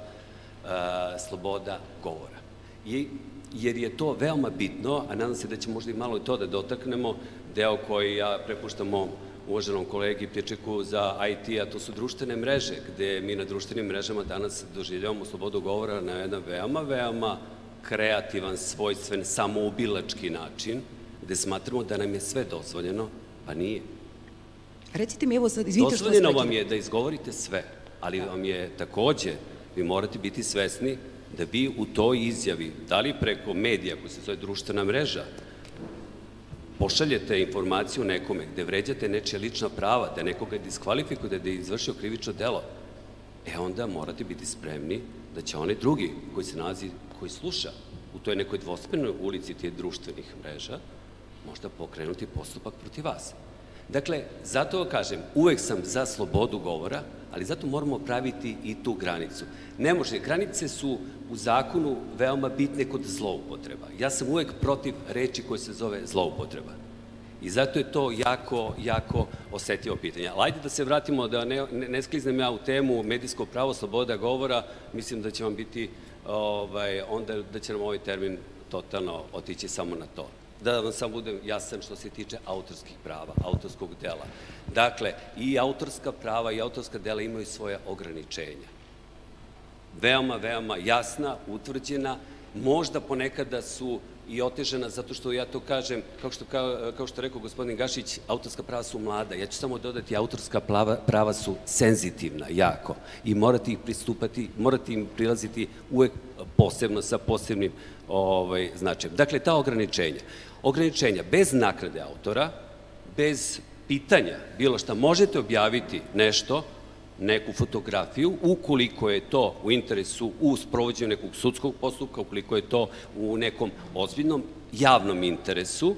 sloboda govora. Jer je to veoma bitno, a nadam se da će možda i malo i to da dotaknemo, deo koji ja prepuštamo uvaženom kolegi Pječeku za I T, a to su društvene mreže, gde mi na društvenim mrežama danas doživljavamo slobodu govora na jedan veoma, veoma kreativan, svojstven, samoubilački način, gde smatramo da nam je sve dozvoljeno, pa nije. Recite mi, evo sad, izvinite što vas Dozvoljeno vam je da izgovorite sve, ali vam je takođe, vi morate biti svesni da vi u toj izjavi, da li preko medija, koji se zove društvena mreža, pošaljete informaciju nekome gde vređate nečija lična prava, da nekoga diskvalifikuje, da je izvršio krivično delo, e onda morate biti spremni da će onaj drugi koji se nalazi, koji sluša u toj nekoj dvosmernoj ulici tih društvenih mreža, možda pokrenuti postupak protiv vas. Dakle, zato kažem, uvek sam za slobodu govora, ali zato moramo praviti i tu granicu. Ne može, granice su u zakonu veoma bitne kod zloupotreba. Ja sam uvek protiv reči koje se zove zloupotreba. I zato je to jako, jako osetljivo pitanje. Ali ajde da se vratimo, da ne skliznem ja u temu medijsko pravo, sloboda govora, mislim da će vam biti, onda da će nam ovaj termin totalno otići samo na to. Da vam samo budem jasan što se tiče autorskih prava, autorskog dela. Dakle, i autorska prava i autorska dela imaju svoje ograničenja. veoma, veoma jasna, utvrđena, možda ponekada su i otežana, zato što ja to kažem, kao što, kao, kao što rekao gospodin Gašić, autorska prava su mlada. Ja ću samo dodati, autorska prava, prava su senzitivna, jako. I morate ih pristupati, morate im prilaziti uvek posebno sa posebnim ovaj, značajem. Dakle, ta ograničenja. Ograničenja bez naknade autora, bez pitanja, bilo šta, možete objaviti nešto, neku fotografiju, ukoliko je to u interesu, u sprovođenju nekog sudskog postupka, ukoliko je to u nekom ozbiljnom javnom interesu.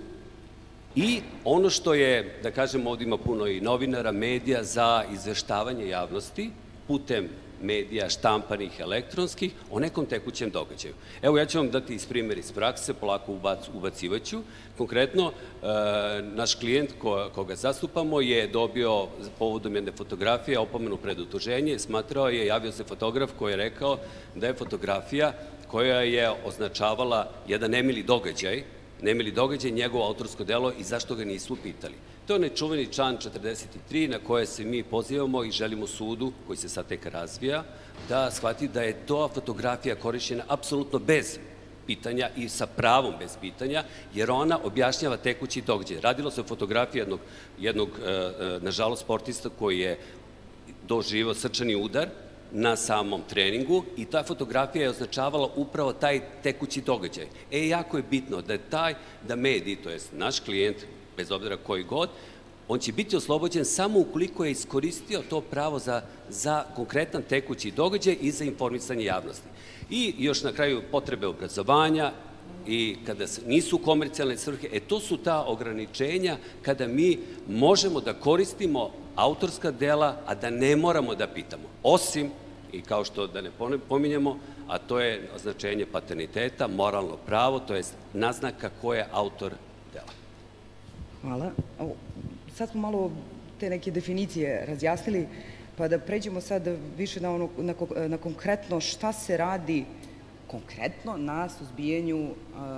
I ono što je, da kažem, ovdje ima puno i novinara, medija za izveštavanje javnosti putem medija štampanih, elektronskih, o nekom tekućem događaju. Evo, ja ću vam dati iz primjer iz prakse, polako ubacivaću. Konkretno, naš klijent koga zastupamo je dobio povodom jedne fotografije opomenu pred utuženje, smatrao je, javio se fotograf koji je rekao da je fotografija koja je označavala jedan nemili događaj, nemili događaj, njegovo autorsko delo i zašto ga nisu pitali. To je nečuveni član četrdeset tri na koje se mi pozivamo i želimo sudu, koji se sad tek razvija, da shvati da je to fotografija korišćena apsolutno bez pitanja i sa pravom bez pitanja, jer ona objašnjava tekući događaj. Radilo se o fotografiji jednog, jednog nažalost, sportista koji je doživio srčani udar na samom treningu i ta fotografija je označavala upravo taj tekući događaj. E, jako je bitno da je taj, da mediji, to je naš klijent, bez obzira koji god, on će biti oslobođen samo ukoliko je iskoristio to pravo za, za konkretan tekući događaj i za informisanje javnosti. I još na kraju potrebe obrazovanja i kada nisu komercijalne svrhe, e to su ta ograničenja kada mi možemo da koristimo autorska dela, a da ne moramo da pitamo. Osim, i kao što da ne pominjemo, a to je označenje paterniteta, moralno pravo, to je naznaka ko je autor dela. Hvala. Sad smo malo te neke definicije razjasnili, pa da pređemo sad više na, ono, na, na konkretno šta se radi konkretno na suzbijanju uh,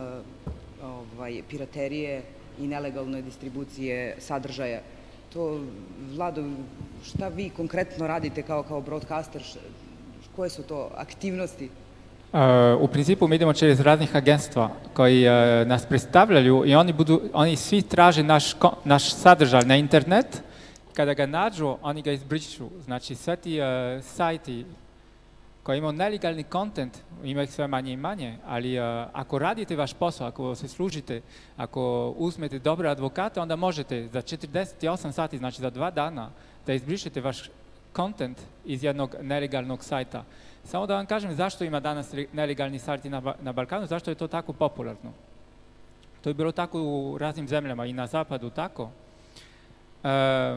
ovaj, piraterije i nelegalne distribucije sadržaja. To, Vlado, šta vi konkretno radite kao, kao broadcaster, koje su to aktivnosti? Uh, u principu mi idemo čez raznih agenstva koji uh, nas predstavljaju i oni, budu, oni svi traže naš, naš sadržaj na internet. Kada ga nađu, oni ga izbrišu. Znači, sve ti uh, sajti koji imaju nelegalni content, ima ih sve manje i manje, ali uh, ako radite vaš posao, ako se služite, ako uzmete dobre advokate, onda možete za četrdeset osam sati, znači za dva dana, da izbrišete vaš content iz jednog nelegalnog sajta. Samo da vam kažem zašto ima danas nelegalni sajti na, na Balkanu, zašto je to tako popularno. To je bilo tako u raznim zemljama i na zapadu tako. E,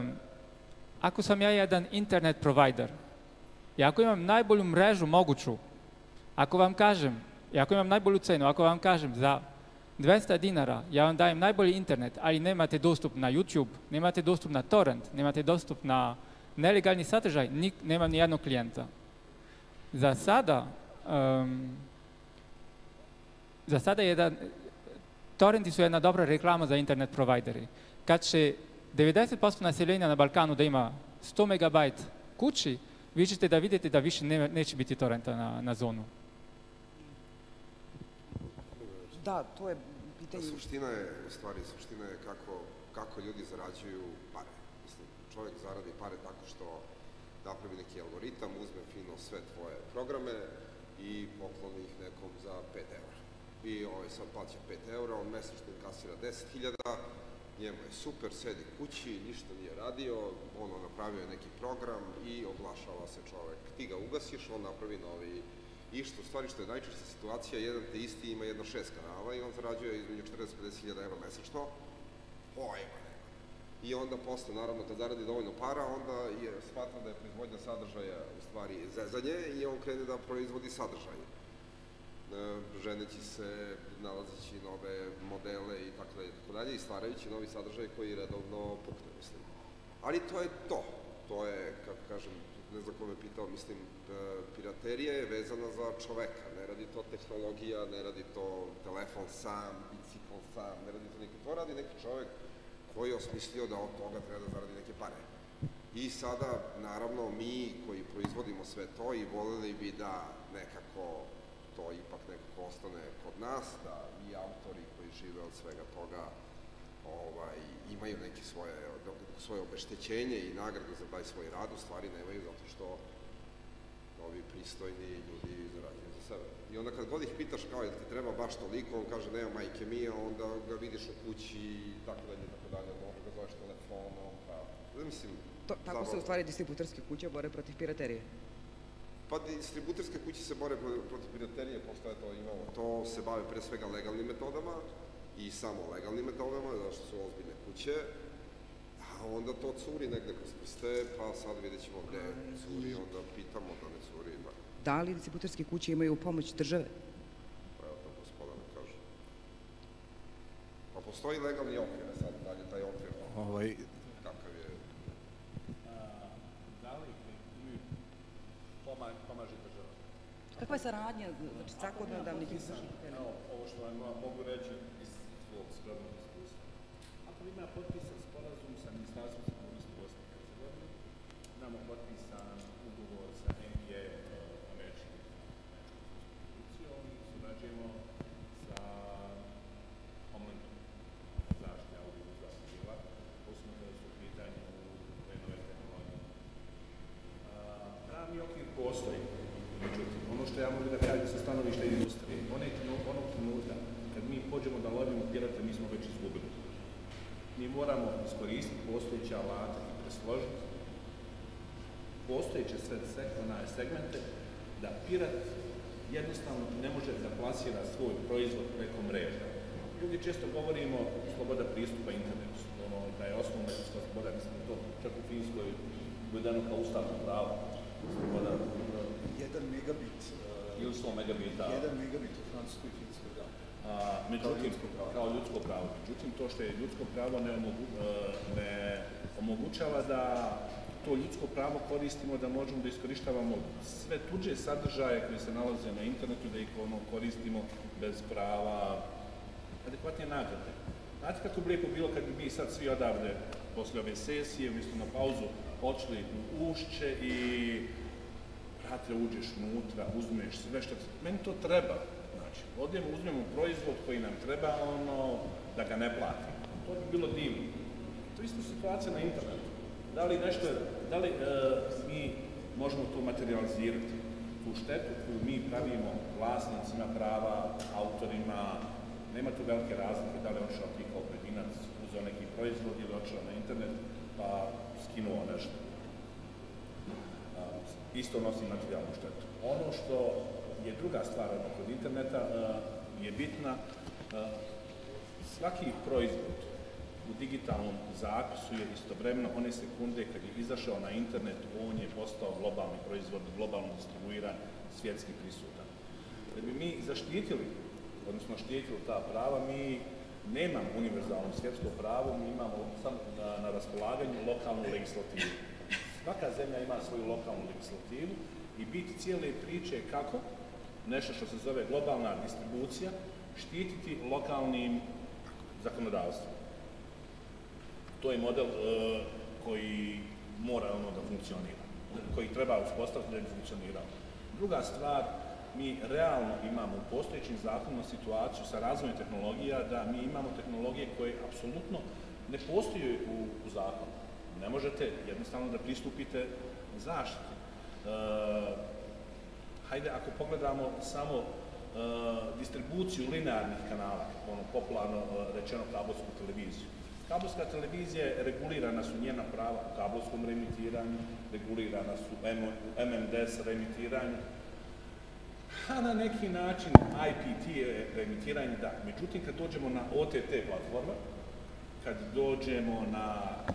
ako sam ja jedan internet provider i ako imam najbolju mrežu moguću, ako vam kažem, i ako imam najbolju cenu, ako vam kažem za dvesta dinara, ja vam dajem najbolji internet, ali nemate dostup na YouTube, nemate dostup na torrent, nemate dostup na nelegalni sadržaj, nik, nema ni jednog klijenta. Za sada, um, za sada jedan, torrenti su jedna dobra reklama za internet provideri. Kad će devedeset posto naseljenja na Balkanu da ima sto megabajt kući, vi ćete da vidite da više ne, neće biti torrenta na, na zonu. Da, to je pitanje. Suština je, u stvari, suština je kako, kako ljudi zarađuju pare. Mislim, čovjek zaradi pare tako što napravi neki algoritam, uzme fino sve tvoje programe i pokloni ih nekom za pet eura. I ovaj sad plaća pet eura, on mesečno kasira deset hiljada, njemu je super, sedi kući, ništa nije radio, ono napravio je neki program i oglašava se čovek. Ti ga ugasiš, on napravi novi. I što, u stvari, što je najčešća situacija, jedan te isti ima jedno šest kanala i on zarađuje između četrdeset do pedeset hiljada evra mesečno. Pojma nema. I onda posle, naravno, kad zaradi dovoljno para, onda je smatra da je proizvodnja sadržaja u stvari zezanje i on krene da proizvodi sadržaje. Ženeći se, nalazeći nove modele i tako dalje, tako dalje, i stvarajući novi sadržaj koji redovno pukne, mislim. Ali to je to. To je, kako kažem, ne znam ko me pitao, mislim, piraterija je vezana za čoveka. Ne radi to tehnologija, ne radi to telefon sam, bicikl sam, ne radi to neki. To radi neki čovek koji je osmislio da od toga treba da zaradi neke pare. I sada, naravno, mi koji proizvodimo sve to i voleli bi da nekako to ipak nekako ostane kod nas, da i autori koji žive od svega toga ovaj, imaju neke svoje, svoje obeštećenje i nagrade za taj svoj rad, u stvari nemaju zato što ovi pristojni ljudi zarađuju za sebe. I onda kad god ih pitaš kao jel ti treba baš toliko, on kaže nema majke mi, a onda ga vidiš u kući i tako dalje, tako dalje, možda ga zoveš telefonom, pa, mislim... To, tako se u stvari distributerske kuće bore protiv piraterije? Pa distributerske kuće se bore protiv piraterije, pošto je to imamo, to se bave pre svega legalnim metodama i samo legalnim metodama, zašto su ozbiljne kuće, a onda to curi negde kroz prste, pa sad vidjet ćemo gde curi, onda pitamo da ne curi. Da li distributerske kuće imaju pomoć države? Pa evo to gospoda ne kaže. Pa postoji legalni okvir, sad dalje taj okvir. Ovaj... Kakav je? Da li imaju pomaže država? Kakva je saradnja, znači, zakonodavnih izvršitelja? Evo, ovo što vam mogu reći iz svog skromnog iskustva. Ako ima potpisan sporazum sa Ministarstvom sigurnosti Bosne i Hercegovine, imamo potpisan ugovor sa N B A američkom institucijom i surađujemo sa Homelandom zaštite audiovizualnih djela, posebno kada su u pitanju te nove tehnologije. Pravni okvir postoji, međutim, ono što ja mogu da kažem sa stanovišta industrije, onog trenutka kad mi pođemo da lovimo pirate, mi smo već izgubili. Mi moramo iskoristiti postojeće alate i presložiti postojeće sve segmente da pirat jednostavno ne može da plasira svoj proizvod preko mreža. Ljudi često govorimo sloboda pristupa internetu, ono, da je osnovna ljudska sloboda, mislim da to čak u Finskoj uvedeno kao ustavno pravo. Sloboda... Jedan megabit... Ili sto megabita. Jedan megabit u Francuskoj i Finskoj, da. Međutim, kao ljudsko pravo. Međutim, to što je ljudsko pravo ne, omogu, ne omogućava da to ljudsko pravo koristimo da možemo da iskorištavamo sve tuđe sadržaje koje se nalaze na internetu, da ih ono koristimo bez prava adekvatne nagrade. Znate kako bi lijepo bilo kad bi mi sad svi odavde posle ove sesije, umjesto na pauzu, odšli u ušće i brate, uđeš unutra, uzmeš sve što... Meni to treba. Znači, odemo, uzmemo proizvod koji nam treba, ono, da ga ne platimo. To bi bilo divno. To je isto situacija na internetu. Da li nešto, da li e, mi možemo to materializirati, tu štetu koju mi pravimo vlasnicima prava, autorima, nema tu velike razlike, da li je odšao ti kao pojedinac, uzeo neki proizvod ili odšao na internet, pa skinuo nešto. Isto nosi materijalnu štetu. Ono što je druga stvar kod interneta je bitna, svaki proizvod u digitalnom zapisu je istovremeno one sekunde kad je izašao na internet, on je postao globalni proizvod, globalno distribuiran, svjetski prisutan. Da bi mi zaštitili, odnosno štitili ta prava, mi nemamo univerzalno svjetsko pravo, mi imamo samo na, na raspolaganju lokalnu legislativu. Svaka zemlja ima svoju lokalnu legislativu i bit cijele priče je kako nešto što se zove globalna distribucija štititi lokalnim zakonodavstvom. To je model uh, koji mora ono da funkcionira, koji treba uspostaviti da bi funkcionirao. Druga stvar, mi realno imamo u postojećim zakonima situaciju sa razvojem tehnologija da mi imamo tehnologije koje apsolutno ne postoje u, u zakonu. Ne možete jednostavno da pristupite zaštiti. E, hajde, ako pogledamo samo e, distribuciju linearnih kanala, ono popularno rečeno kabelsku televiziju. Kabelska televizija je regulirana su njena prava u kabelskom reemitiranju, regulirana su u M M D S reemitiranju, a na neki način I P T reemitiranje da. Međutim, kad dođemo na O T T platforme, kad dođemo na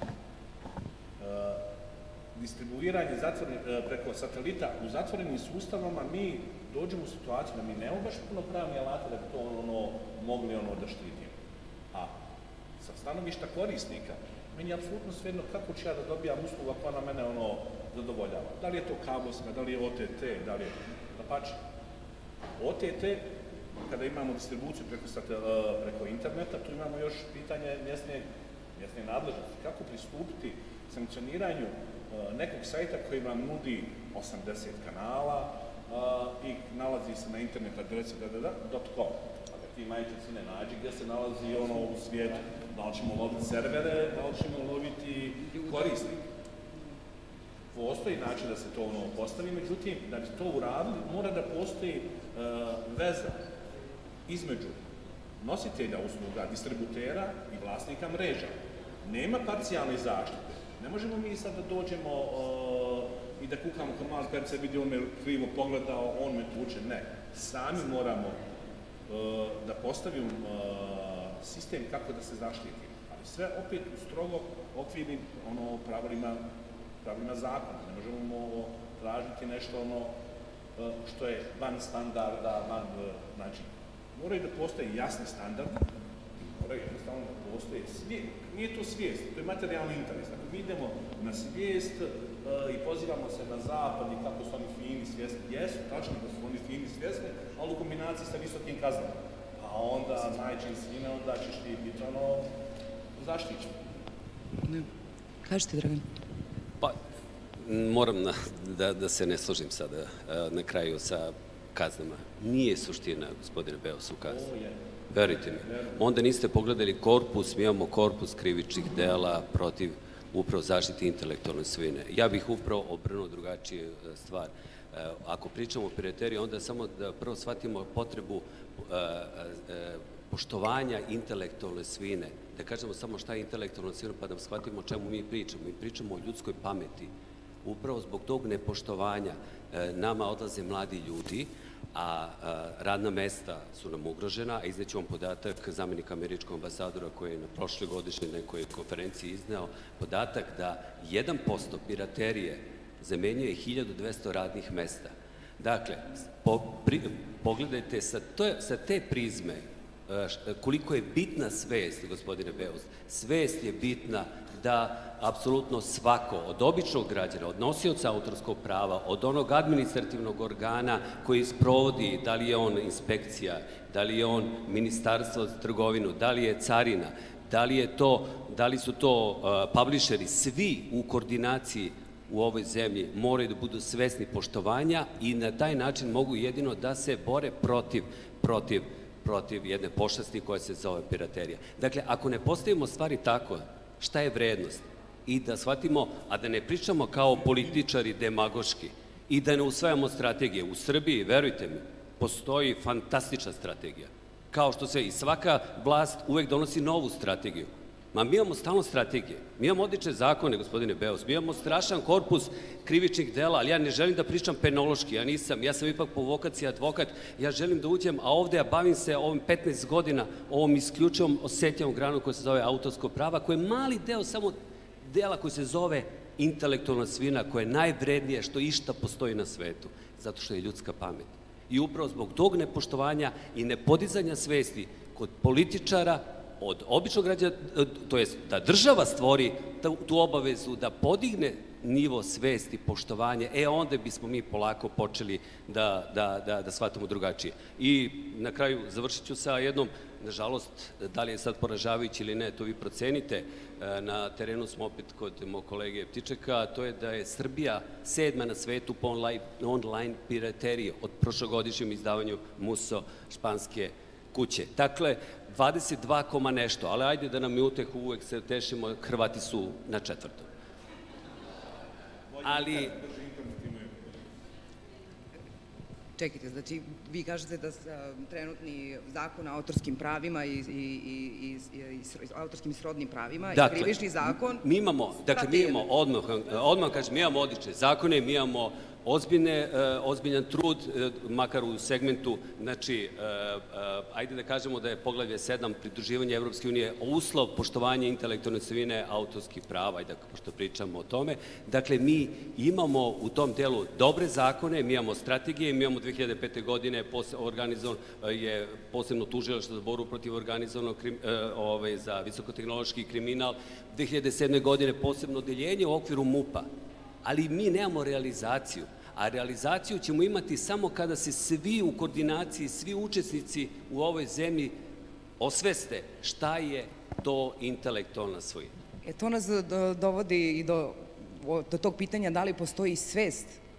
Uh, distribuiranje zatvoren, uh, preko satelita u zatvorenim sustavama, mi dođemo u situaciju da mi nemamo baš puno pravni alata da bi to ono, mogli ono, da štitimo. A sa stanovišta korisnika, meni je apsolutno svejedno kako ću ja da dobijam uslugu koja na mene ono, zadovoljava. Da li je to kabelska, da li je O T T, da li je... Dapače, O T T, kada imamo distribuciju preko, satel, uh, preko interneta, tu imamo još pitanje mjesne, mjesne nadležnosti. Kako pristupiti sankcioniranju uh, nekog sajta koji vam nudi osamdeset kanala, uh, i nalazi se na internet adresi www dot com. A kad ti majčici ne nađi gdje se nalazi ono u svijetu, da li ćemo loviti servere, da li ćemo loviti korisnike. Postoji način da se to ono postavi, međutim, da bi to uradili, mora da postoji veza između nositelja usluga, distributera i vlasnika mreža. Nema parcijalne zaštite. Ne možemo mi sad da dođemo i da kukamo kod nas, kad se vidi on me krivo pogledao, on me tuče. Ne. Sami moramo da postavimo sistem kako da se zaštiti. Ali sve opet u strogo okvirnim pravilima pravilima zakona. Ne možemo tražiti nešto ono što je van standarda, van, znači, moraju da postoje jasni standardi, moraju jednostavno da postoje svijest. Nije to svijest, to je materijalni interes. Ako mi idemo na svijest i pozivamo se na zapad i kako su oni fini, svjesni, jesu, tačno da su oni fini, svjesni, ali u kombinaciji sa visokim kaznama. Pa onda, majčin sine, onda ćeš ti biti ono zaštićen. Kažete, Dragan? Pa, moram da se ne složim sada na kraju sa kaznama. Nije suština, gospodine Beos, u kazni. Verujte mi. Onda niste pogledali korpus, mi imamo korpus krivičnih dela protiv upravo zaštite intelektualne svojine. Ja bih upravo obrnuo drugačiju stvar. Ako pričamo o pirateriji, onda samo da prvo shvatimo potrebu poštovanja intelektualne svojine. Da kažemo samo šta je intelektualna svojina, pa da shvatimo o čemu mi pričamo. Mi pričamo o ljudskoj pameti. Upravo zbog tog nepoštovanja nama odlaze mladi ljudi, a radna mesta su nam ugrožena, a izneću vam podatak zamjenika američkog ambasadora koji je na prošle godišnje nekoj konferenciji izneo podatak da jedan posto piraterije zamenjuje hiljadu dvesta radnih mesta. Dakle, pogledajte sa te prizme koliko je bitna svest, gospodine Beus. Svest je bitna da apsolutno svako, od običnog građana, od nosioca autorskog prava, od onog administrativnog organa koji sprovodi, da li je on inspekcija, da li je on ministarstvo za trgovinu, da li je carina, da li je to, da li su to publisheri, svi u koordinaciji u ovoj zemlji moraju da budu svesni poštovanja i na taj način mogu jedino da se bore protiv, protiv protiv jedne pošasti koja se zove piraterija. Dakle, ako ne postavimo stvari tako, šta je vrednost? I da shvatimo, a da ne pričamo kao političari demagoški i da ne usvajamo strategije. U Srbiji, verujte mi, postoji fantastična strategija. Kao što se i svaka vlast uvek donosi novu strategiju. Ma mi imamo stalno strategije, mi imamo odlične zakone, gospodine Beos, mi imamo strašan korpus krivičnih dela, ali ja ne želim da pričam penološki, ja nisam, ja sam ipak po vokaciji advokat, ja želim da uđem, a ovde ja bavim se ovim petnaest godina, ovom isključivom osetljivom granu koja se zove autorsko prava, koje je mali deo samo dela koji se zove intelektualna svojina, koja je najvrednije što išta postoji na svetu, zato što je ljudska pamet. I upravo zbog tog nepoštovanja i nepodizanja svesti kod političara, od običnog građana, to je da država stvori tu obavezu da podigne nivo svesti, poštovanje, e onda bismo mi polako počeli da shvatimo drugačije. I na kraju završit ću sa jednom, nažalost, da li je sad poražavajući ili ne, to vi procenite, na terenu smo opet kod mojeg kolege Ptičeka, a to je da je Srbija sedma na svetu po online piraterije od prošlogodišnjem izdavanju Muso španske kuće. Dakle, dvadeset dva koma nešto, ali ajde da nam je utehu, uvek se tešimo, Hrvati su na četvrtom. Ali... Čekajte, znači, vi kažete da trenutni zakon o autorskim pravima i autorskim i srodnim pravima i krivični zakon... Mi imamo, dakle, mi imamo, odmah kažem, mi imamo odlične zakone, mi imamo ozbiljan trud, makar u segmentu, znači, ajde da kažemo da je poglavlje sedam pridruživanja Evropske unije uslov poštovanja intelektualne svojine autorskih prava, ajde pošto pričamo o tome. Dakle, mi imamo u tom delu dobre zakone, mi imamo strategije, mi imamo dve hiljade pete. godine organizovan je posebno tužilaštvo za borbu protiv organizovanog za visokotehnološki kriminal, dve hiljade sedme. godine posebno odeljenje u okviru MUP-a. Ali mi nemamo realizaciju, a realizaciju ćemo imati samo kada se svi u koordinaciji, svi učesnici u ovoj zemlji osveste šta je to intelektualna svojina. E to nas dovodi i do tog pitanja da li postoji svest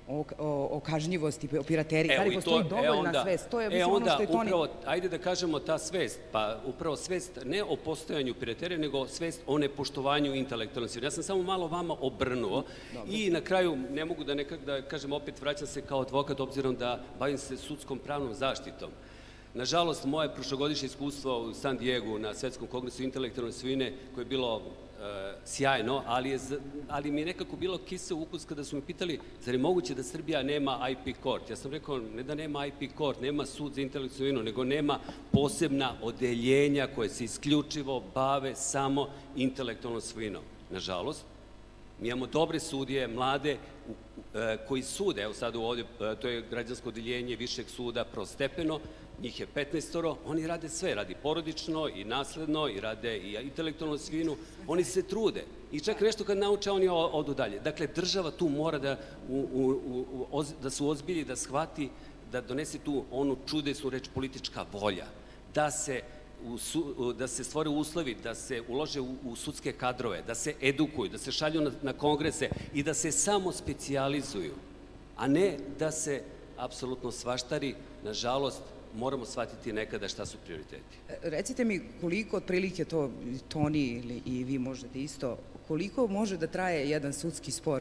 o, o, o kažnjivosti, o pirateriji, Evo, da li i postoji to- e, dovoljna onda- svest? To je E mislim, ono onda, što je Toni... upravo, ajde da kažemo ta svest, pa upravo svest ne o postojanju piraterije, nego svest o nepoštovanju intelektualne svojine. Ja sam samo malo vama obrnuo i na kraju ne mogu da, nekak, da kažem, opet vraćam se kao advokat, obzirom da bavim se sudskom pravnom zaštitom. Nažalost, moje prošlogodišnje iskustvo u San Diegu na Svetskom kongresu intelektualne svojine, koje je bilo e, sjajno, ali, je, ali mi je nekako bilo kiseo ukus kada su mi pitali zar je moguće da Srbija nema I P court. Ja sam rekao, ne da nema I P court, nema sud za intelektualnu svojinu, nego nema posebna odeljenja koje se isključivo bave samo intelektualnom svojinom. Nažalost, mi imamo dobre sudije, mlade, u, e, koji sude, evo sad ovdje, e, to je građansko odeljenje Višeg suda prvostepeno, njih je petnaestoro, oni rade sve, radi porodično i nasledno i rade i intelektualnu svojinu, oni se trude i čak nešto kad nauče oni odu dalje. Dakle, država tu mora da, u, u, u, oz, da se ozbilji, da shvati, da donese tu onu čudesnu reč politička volja, da se, u, su, da se stvore uslovi, da se ulože u, u sudske kadrove, da se edukuju, da se šalju na, na kongrese i da se samo specijalizuju, a ne da se apsolutno svaštari. Nažalost, moramo shvatiti nekada šta su prioriteti. Recite mi koliko otprilike to, Toni ili i vi možete isto, koliko može da traje jedan sudski spor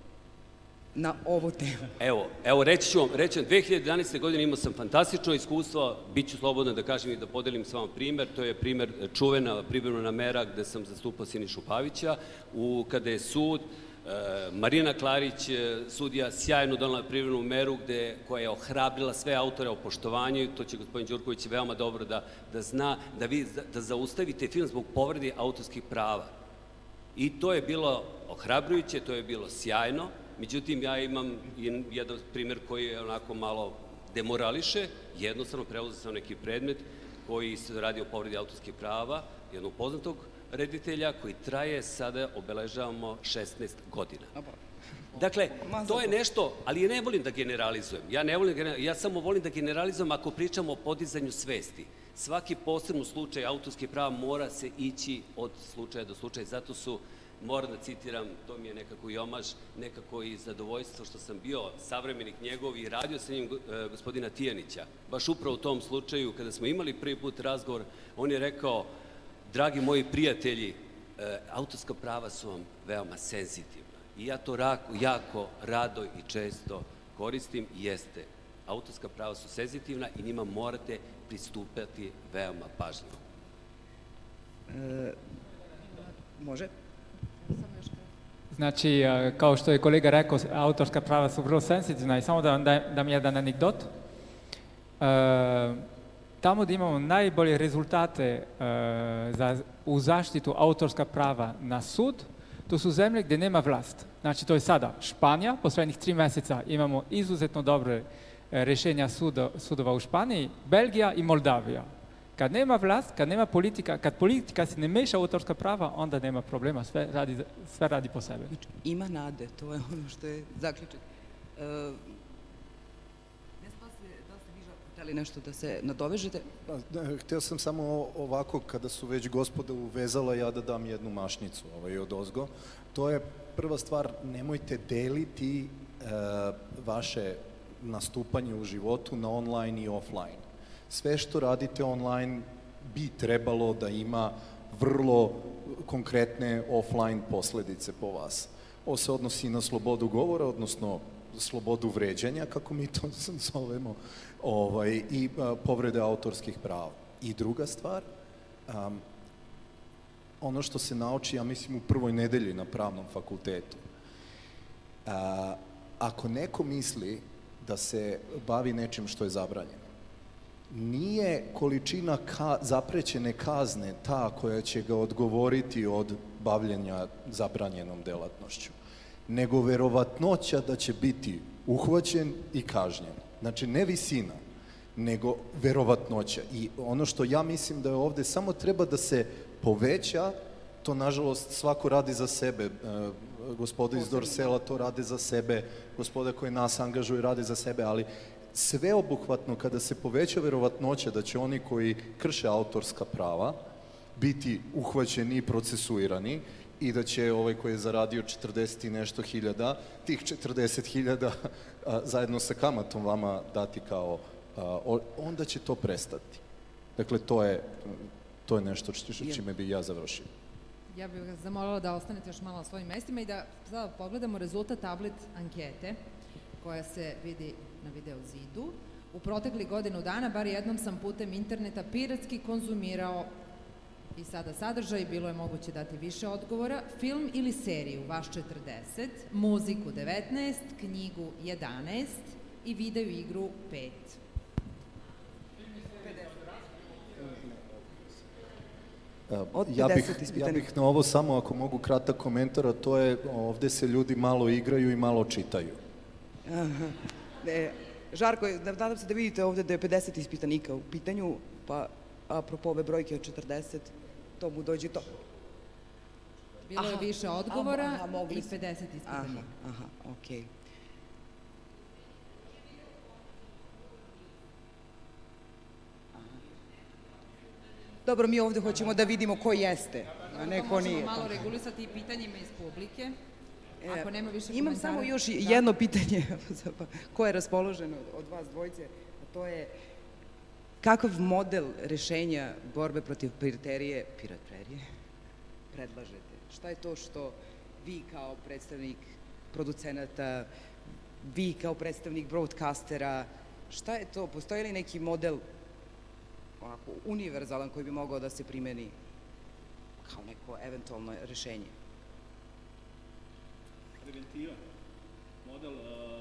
na ovu temu? Evo, evo reći ću vam, reći ću vam, dve hiljade jedanaeste. godine imao sam fantastično iskustvo, bit ću slobodan da kažem i da podelim s vama primer, to je primer čuvena privremena mera gde sam zastupao Sinišu Pavića, u, kada je sud, Marina Klarić, sudija, sjajno donela privremenu meru gde, koja je ohrabrila sve autore o poštovanju, to će gospodin Đurković veoma dobro da, da zna, da vi da zaustavite film zbog povrede autorskih prava. I to je bilo ohrabrujuće, to je bilo sjajno, međutim ja imam jedan primjer koji je onako malo demorališe, jednostavno preuzeo sam neki predmet koji se radi o povredi autorskih prava, jednog poznatog reditelja koji traje, sada obeležavamo šesnaest godina. Dakle, to je nešto, ali ja ne volim da generalizujem. Ja ne volim da generalizujem, ja samo volim da generalizujem ako pričamo o podizanju svesti. Svaki posebno slučaj autorskih prava mora se ići od slučaja do slučaja. Zato su, moram da citiram, to mi je nekako i omaž, nekako i zadovoljstvo što sam bio savremenik njegov i radio sa njim gospodina Tijanića. Baš upravo u tom slučaju, kada smo imali prvi put razgovor, on je rekao: dragi moji prijatelji, autorska prava su vam veoma senzitivna i ja to jako rado i često koristim i jeste. Autorska prava su senzitivna i njima morate pristupati veoma pažljivo. E, može? Znači, kao što je kolega rekao, autorska prava su vrlo senzitivna i samo da vam dam jedan anegdot. E, Tamo gdje imamo najbolje rezultate uh, za, u zaštitu autorska prava na sud, to su zemlje gdje nema vlast. Znači, to je sada Španija, posljednjih tri mjeseca imamo izuzetno dobre uh, rješenja sudo, sudova u Španiji, Belgija i Moldavija. Kad nema vlast, kad nema politika, kad politika se ne meša u autorska prava, onda nema problema, sve radi, sve radi po sebe. Znači, ima nade, to je ono što je zaključak. Uh, ali nešto da se nadovežete? Htio sam samo ovako, kada su već gospoda uvezala, ja da dam jednu mašnicu ovaj, od ozgo. To je prva stvar, nemojte deliti e, vaše nastupanje u životu na online i offline. Sve što radite online bi trebalo da ima vrlo konkretne offline posledice po vas. Ovo se odnosi na slobodu govora, odnosno slobodu vređanja, kako mi to zovemo, ovaj, i a, povrede autorskih prava. I druga stvar, a, ono što se nauči, ja mislim, u prvoj nedelji na pravnom fakultetu. A, ako neko misli da se bavi nečim što je zabranjeno, nije količina ka, zaprećene kazne ta koja će ga odgovoriti od bavljenja zabranjenom delatnošću, nego verovatnoća da će biti uhvaćen i kažnjen. Znači, ne visina, nego verovatnoća. I ono što ja mislim da je ovde, samo treba da se poveća, to nažalost svako radi za sebe. E, gospoda iz Dorsela to rade za sebe, gospoda koji nas angažuju rade za sebe, ali sveobuhvatno kada se poveća verovatnoća da će oni koji krše autorska prava biti uhvaćeni i procesuirani i da će ovaj koji je zaradio četrdeset i nešto hiljada, tih četrdeset hiljada zajedno sa kamatom vama dati kao, a, onda će to prestati. Dakle, to je, to je nešto čime bi ja završio. Ja bih vas zamolila da ostanete još malo na svojim mestima i da sada pogledamo rezultat tablet ankete koja se vidi na video zidu. U proteklih godinu dana, bar jednom sam putem interneta piratski konzumirao i sada sadržaj, bilo je moguće dati više odgovora, film ili seriju, vaš četrdeset, muziku devetnaest, knjigu jedanaest i video igru pet. Ja bih, ja bih na ovo samo, ako mogu, kratak komentar, a to je, ovde se ljudi malo igraju i malo čitaju. Aha. E, Žarko, nadam se da vidite ovde da je pedeset ispitanika u pitanju, pa apropo ove brojke od četrdeset, to mu dođe to. Bilo je više odgovora i pedeset ispitanika. Aha, aha, okej. Dobro, mi ovde hoćemo da vidimo ko jeste, a ne ko nije. Možemo malo regulisati i pitanjima iz publike. Ako nema više komentara... Imam samo još jedno pitanje, ko je raspoložen od vas dvojice, a to je kakav model rešenja borbe protiv piraterije, piraterije, predlažete? Šta je to što vi kao predstavnik producenata, vi kao predstavnik broadcastera, šta je to, postoji li neki model onako univerzalan koji bi mogao da se primeni kao neko eventualno rešenje? Preventiva. Model,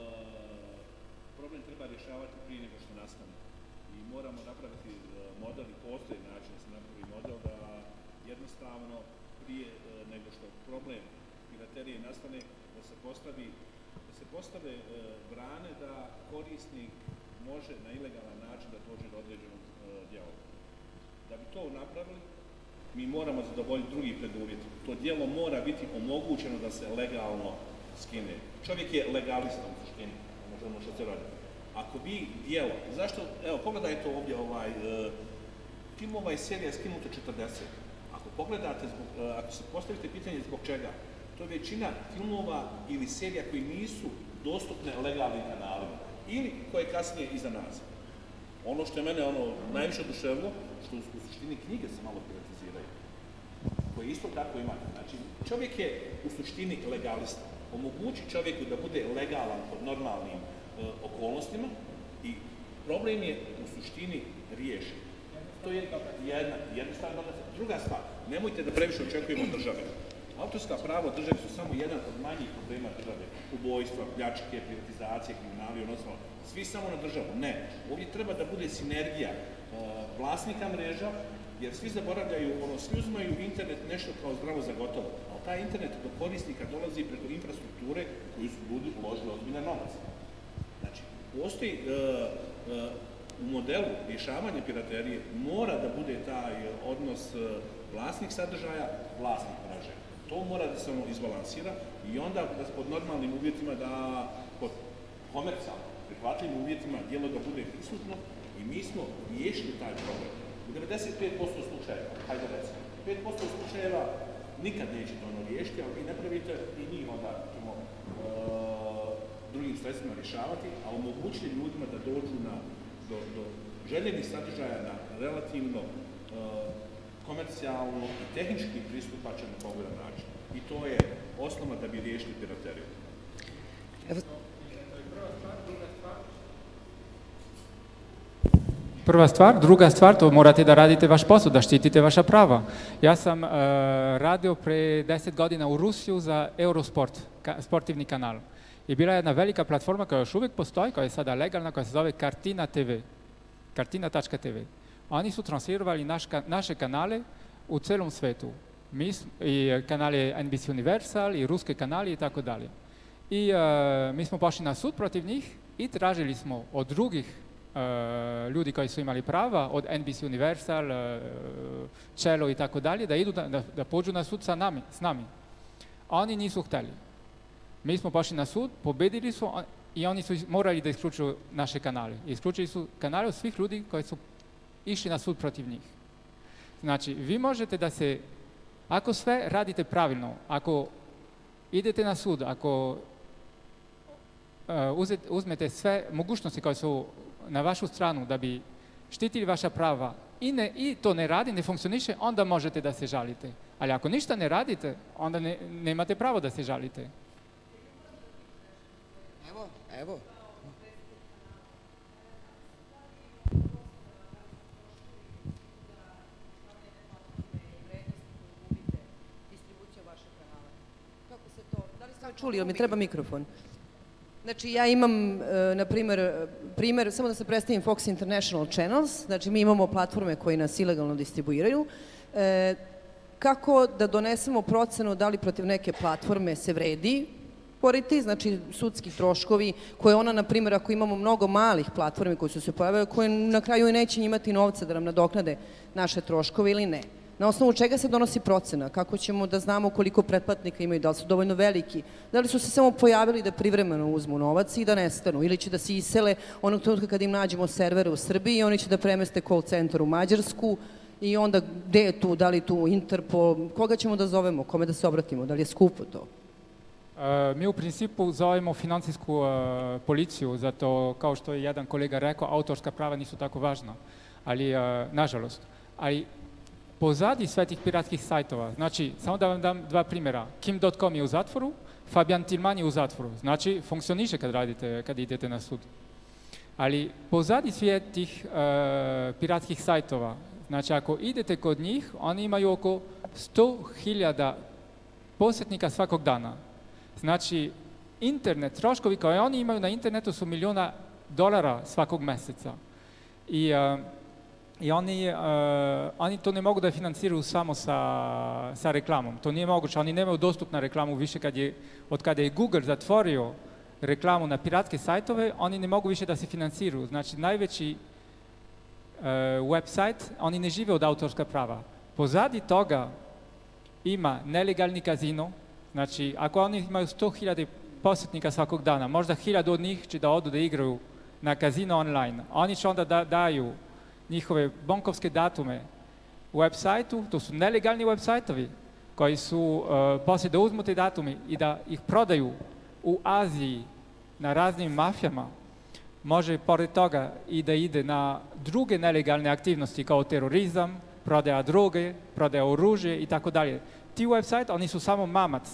problem treba rješavati prije nego što nastane. I moramo napraviti model i postoji način da se napravi model da jednostavno prije nego što problem piraterije nastane, da se postavi, da se postave brane da korisnik može na ilegalan način da dođe do određenog djela. Da bi to napravili, mi moramo zadovoljiti drugi preduvjet. To djelo mora biti omogućeno da se legalno skine. Čovjek je legalista u suštini, ono što se radi. Ako vi djelo, zašto, evo pogledajte ovdje ovaj, filmova i serija skinuto četrdeset. Ako pogledate, ako se postavite pitanje zbog čega, to je većina filmova ili serija koji nisu dostupne legalnim kanalima ili koje kasnije iza nas. Ono što je mene ono najviše oduševilo, što u suštini knjige se malo privatiziraju, koje isto tako imate. Znači, čovjek je u suštini legalista. Omogući čovjeku da bude legalan pod normalnim e, okolnostima i problem je u suštini riješen. To je jedna, jedna stvar. Druga stvar, nemojte da previše očekujemo od države. Autorska prava od države su samo jedan od manjih problema države. Ubojstva, pljačke, privatizacije, kriminali, odnosno svi samo na državu. Ne. Ovdje treba da bude sinergija e, vlasnika mreža, jer svi zaboravljaju, ono, svi uzmaju internet nešto kao zdravo za gotovo, ali taj internet do korisnika dolazi preko infrastrukture koju su ljudi uložili ozbiljan novac. Znači, postoji e, e, u modelu rješavanja piraterije mora da bude taj odnos e, vlasnik sadržaja, vlasnik mreže. To mora da se ono izbalansira i onda da pod normalnim uvjetima da, pod komercijalno prihvatljivim uvjetima djelo da bude prisutno i mi smo riješili taj problem. U devedeset pet posto slučajeva, hajde recimo, pet posto slučajeva nikad nećete ono riješiti, ali vi ne pravite i njih onda ćemo e, drugim sredstvima rješavati, a omogućiti ljudima da dođu na, do, do željenih sadržaja na relativno e, komercijalno i tehnički pristupačan na pogodan način. I to je osnova da bi riješili pirateriju. Evo. Prva stvar. Druga stvar, to morate da radite vaš posao, da štitite vaša prava. Ja sam uh, radio pre deset godina u Rusiju za Eurosport, ka, sportivni kanal. I bila je jedna velika platforma koja još uvijek postoji, koja je sada legalna, koja se zove Kartina te ve. Kartina tačka te ve. Oni su transferovali naš, naše kanale u celom svetu. Mi, i kanale N B C Universal, i ruske kanali i tako dalje. I uh, mi smo pošli na sud protiv njih i tražili smo od drugih Uh, ljudi koji su imali prava, od N B C Universal, uh, Čelo i tako dalje, da idu, da, da pođu na sud sa nami, s nami. A oni nisu htjeli. Mi smo pošli na sud, pobedili su on, i oni su morali da isključuju naše kanale. Isključili su kanale od svih ljudi koji su išli na sud protiv njih. Znači, vi možete da se Ako sve radite pravilno, ako idete na sud, ako uzmete sve mogućnosti koje su na vašu stranu da bi štitili vaša prava i, ne, i to ne radi, ne funkcioniše, onda možete da se žalite. Ali ako ništa ne radite, onda ne, nemate pravo da se žalite. Evo, evo. Čuli, jel mi treba mikrofon? Znači, ja imam, na primer, primer, samo da se predstavim, Fox International Channels, znači mi imamo platforme koje nas ilegalno distribuiraju. E, kako da donesemo procenu da li protiv neke platforme se vredi poriti, znači sudski troškovi, koje ona, na primjer, ako imamo mnogo malih platformi koje su se pojavile, koje na kraju neće imati novca da nam nadoknade naše troškove ili ne. Na osnovu čega se donosi procena? Kako ćemo da znamo koliko pretplatnika imaju, da li su dovoljno veliki? Da li su se samo pojavili da privremeno uzmu novac i da nestanu? Ili će da se isele onog trenutka kad im nađemo servere u Srbiji i oni će da premeste call centar u Mađarsku i onda gde je tu, da li tu Interpol, koga ćemo da zovemo, kome da se obratimo, da li je skupo to? Mi u principu zovemo financijsku policiju, zato kao što je jedan kolega rekao, autorska prava nisu tako važna, ali nažalost. Ali pozadi sve tih piratskih sajtova, znači, samo da vam dam dva primjera. Kim dot com je u zatvoru, Fabian Tillman je u zatvoru. Znači, funkcioniše kad radite, kad idete na sud. Ali pozadi sve tih piratskih sajtova, znači, ako idete kod njih, oni imaju oko sto hiljada posjetnika svakog dana. Znači, internet, troškovi koje oni imaju na internetu su milijuna dolara svakog mjeseca. I I oni, uh, oni to ne mogu da financiraju samo sa, sa reklamom. To nije moguće. Oni nemaju dostup na reklamu više kad je, od kada je Google zatvorio reklamu na piratske sajtove, oni ne mogu više da se financiraju. Znači, najveći uh, website, oni ne žive od autorska prava. Pozadi toga ima nelegalni kazino. Znači, ako oni imaju sto hiljada posjetnika svakog dana, možda hiljadu od njih će da odu da igraju na kazino online. Oni će onda da daju njihove bankovske datume u web sajtu, to su nelegalni web sajtovi koji su uh, poslije da uzmu te datumi i da ih prodaju u Aziji na raznim mafijama, može pored toga i da ide na druge nelegalne aktivnosti kao terorizam, prodaja droge, prodaja oružje i tako dalje. Ti web sajti, oni su samo mamac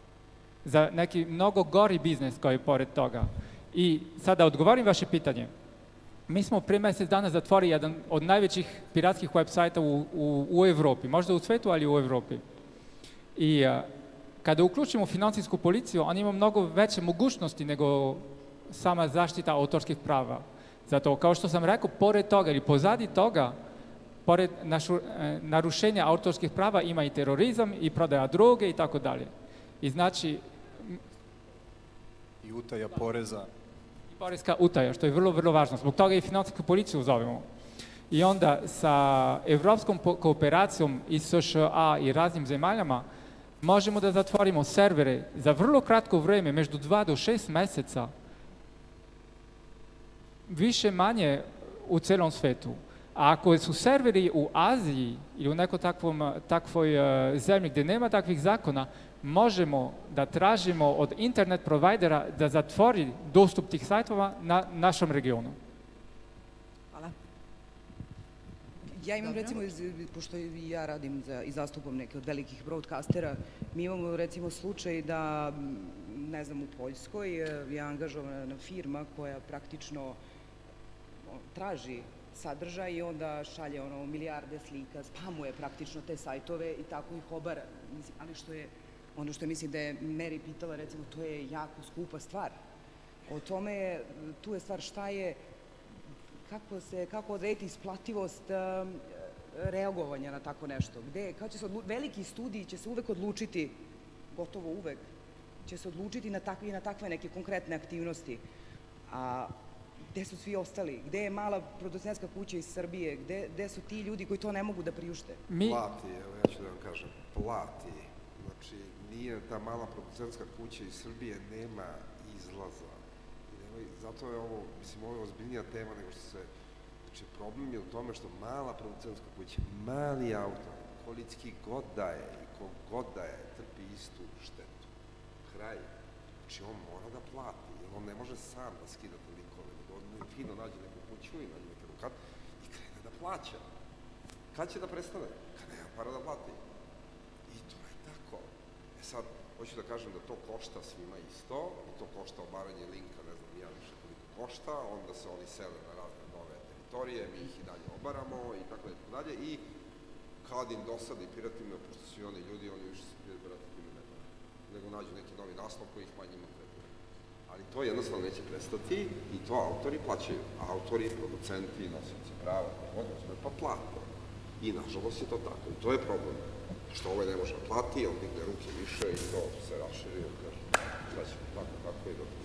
za neki mnogo gori biznis koji je pored toga. I sada odgovorim vaše pitanje. Mi smo prije mjesec dana zatvorili jedan od najvećih piratskih web sajta u, u, u Evropi, možda u svetu, ali u Evropi. I a, kada uključimo financijsku policiju, oni imaju mnogo veće mogućnosti nego sama zaštita autorskih prava. Zato, kao što sam rekao, pored toga ili pozadi toga, pored našu, e, narušenja autorskih prava ima i terorizam i prodaja droge i tako dalje. I znači... I utaja poreza. Porezka utaja, što je vrlo, vrlo važno. Zbog toga i financijsku policiju zovemo. I onda sa evropskom kooperacijom i S Š A i raznim zemaljama možemo da zatvorimo servere za vrlo kratko vreme, među dva do šest mjeseca, više manje u celom svetu. A ako su serveri u Aziji ili u nekoj takvom, takvoj uh, zemlji gdje nema takvih zakona, možemo da tražimo od internet provajdera da zatvori dostup tih sajtova na našem regionu. Hvala. Ja imam recimo, pošto i ja radim za, i zastupam neke od velikih broadcastera, mi imamo recimo slučaj da, ne znam, u Poljskoj je angažovana firma koja praktično traži sadržaj i onda šalje ono milijarde slika, spamuje praktično te sajtove i tako ih obara. Ali što je, ono što je mislim da je Mary pitala, recimo, to je jako skupa stvar. O tome je, tu je stvar šta je, kako se, kako odrediti isplativost um, reagovanja na tako nešto. Gde, kako će se odlu, veliki studiji će se uvek odlučiti, gotovo uvek, će se odlučiti na takve, na takve neke konkretne aktivnosti. A gde su svi ostali? Gde je mala producentska kuća iz Srbije? Gde, gde su ti ljudi koji to ne mogu da priušte? Mi... Plati, evo ja ću da vam kažem, plati. Znači, nije ta mala producentska kuća iz Srbije, nema izlaza. Zato je ovo, mislim, ovo je ozbiljnija tema nego što se... Znači, problem je u tome što mala producentska kuća, mali autor, kolicki god da je i ko god da je, trpi istu štetu. Kraj. Znači, on mora da plati, jer on ne može sam da skida te linkove, nego on fino nađe neku kuću i nađe neke rukat i krene da plaća. Kad će da prestane? Kad nema para da plati. I to je tako. E sad, hoću da kažem da to košta svima isto, i to košta obaranje linka, ne znam ja više koliko košta, onda se oni sele na razne nove teritorije, mi ih i dalje obaramo i tako dalje, i kad im dosada i piratima, pošto su i oni ljudi, oni više se pirati time ne bave, nego nađu neki novi naslov koji ih manje ima trebuje. Ali to jednostavno neće prestati i to autori plaćaju. Autori, producenti, nosioci prava, pa plate. I nažalost je to tako. I to je problem. Što ovaj ne može da plati, on digne ruke više i to se raširi, on kaže, šta ćemo, tako, tako i dobro.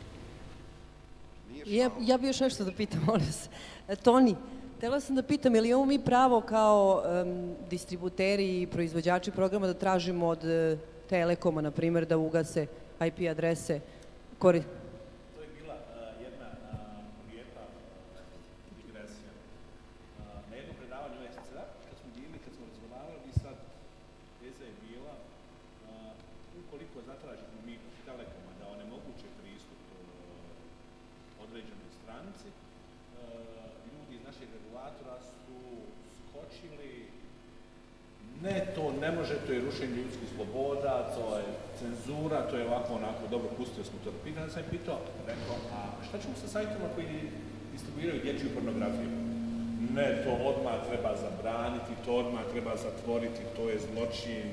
Ja, ja bi još nešto da pitam, molim se. Toni, htela sam da pitam, je li imamo mi pravo kao um, distributeri i proizvođači programa da tražimo od uh, Telekoma, na primjer, da ugase I P adrese? Kori... To je bila uh, jedna uh, lijepa digresija. Uh, na jednom predavanju U S C A, kad smo bili, kad smo razgovarali, i sad teza je bila, uh, ukoliko zatražimo mi od Telekoma da onemoguće pristup uh, određenoj stranici, uh, ljudi iz našeg regulatora su skočili, ne, to ne može, to je rušenje ljudskih sloboda, to je cenzura, to je ovako onako, dobro, pustio smo to. Pitan sam je pitao, rekao, a šta ćemo sa sajtima koji distribuiraju dječju pornografiju? Ne, to odmah treba zabraniti, to odmah treba zatvoriti, to je zločin,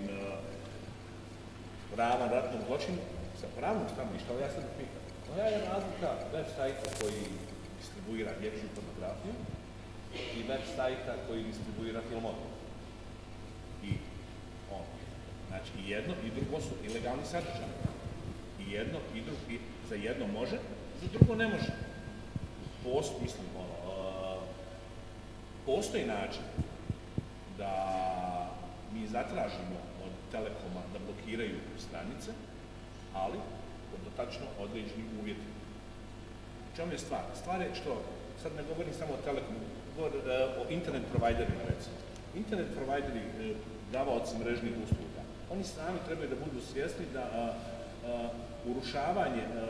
ravan ratnom zločinu. Sa pravnom stanovišta, ali ja sam pitan, koja je razlika web sajta koji distribuira dječju pornografiju i web sajta koji distribuira filmove? I on. Znači, i jedno i drugo su ilegalni sadržaj. I jedno i drugo, i za jedno može, za drugo ne može. Post, mislim, ono, uh, postoji način da mi zatražimo od Telekoma da blokiraju stranice, ali pod tačno određenim uvjetima. U čemu je stvar? Stvar je što, sad ne govorim samo o Telekomu, govorim uh, o internet providerima, recimo. Internet provideri, uh, davaoci mrežnih usluga, oni sami trebaju da budu svjesni da a, a, urušavanje a,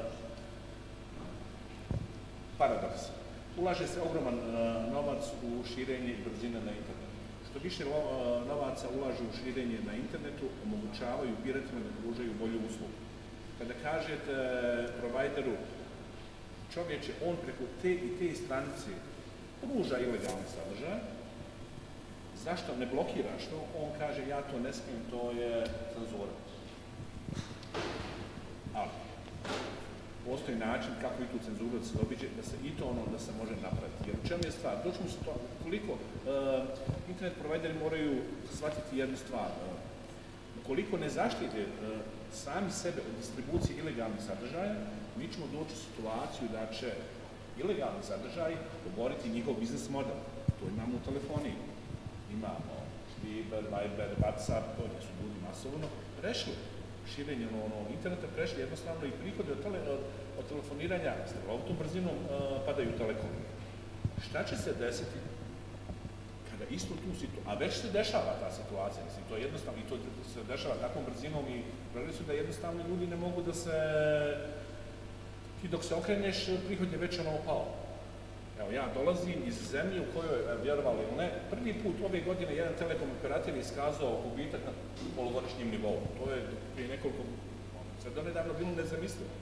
paradoksa. Ulaže se ogroman a, novac u širenje brzine na internetu. Što više a, novaca ulaže u širenje na internetu, omogućavaju piratima da pružaju bolju uslugu. Kada kažete provideru, čovječe, on preko te i te stranice pruža ilegalni sadržaj, zašto ne blokiraš to? On kaže, ja to ne smijem, to je cenzura. Ali, postoji način kako i tu cenzuru da se obiđe, da se i to ono da se može napraviti. Jer u čemu je stvar? Doćemo se to, koliko uh, internet provideri moraju shvatiti jednu stvar. Uh, ukoliko ne zaštite uh, sami sebe od distribucije ilegalnih sadržaja, mi ćemo doći u situaciju da će ilegalni sadržaj oboriti njihov biznes model. To imamo u telefoniji. Imamo Viber, Viber, WhatsApp, to su ljudi masovno prešli. Širenje ono, interneta prešli jednostavno i prihode od, tele, od, od telefoniranja s strelovitom brzinom uh, padaju telekomi. Šta će se desiti kada istu tu situaciju, a već se dešava ta situacija, mislim, to je jednostavno, i to se dešava takvom brzinom i gledali su da jednostavno ljudi ne mogu da se, ti dok se okreneš, prihod je već ono pao. Evo, ja dolazim iz zemlje u kojoj, vjerovali ili ne, prvi put ove godine jedan telekom operator je iskazao gubitak na polugodišnjem nivou. To je prije nekoliko, sve do nedavno bilo nezamislivo.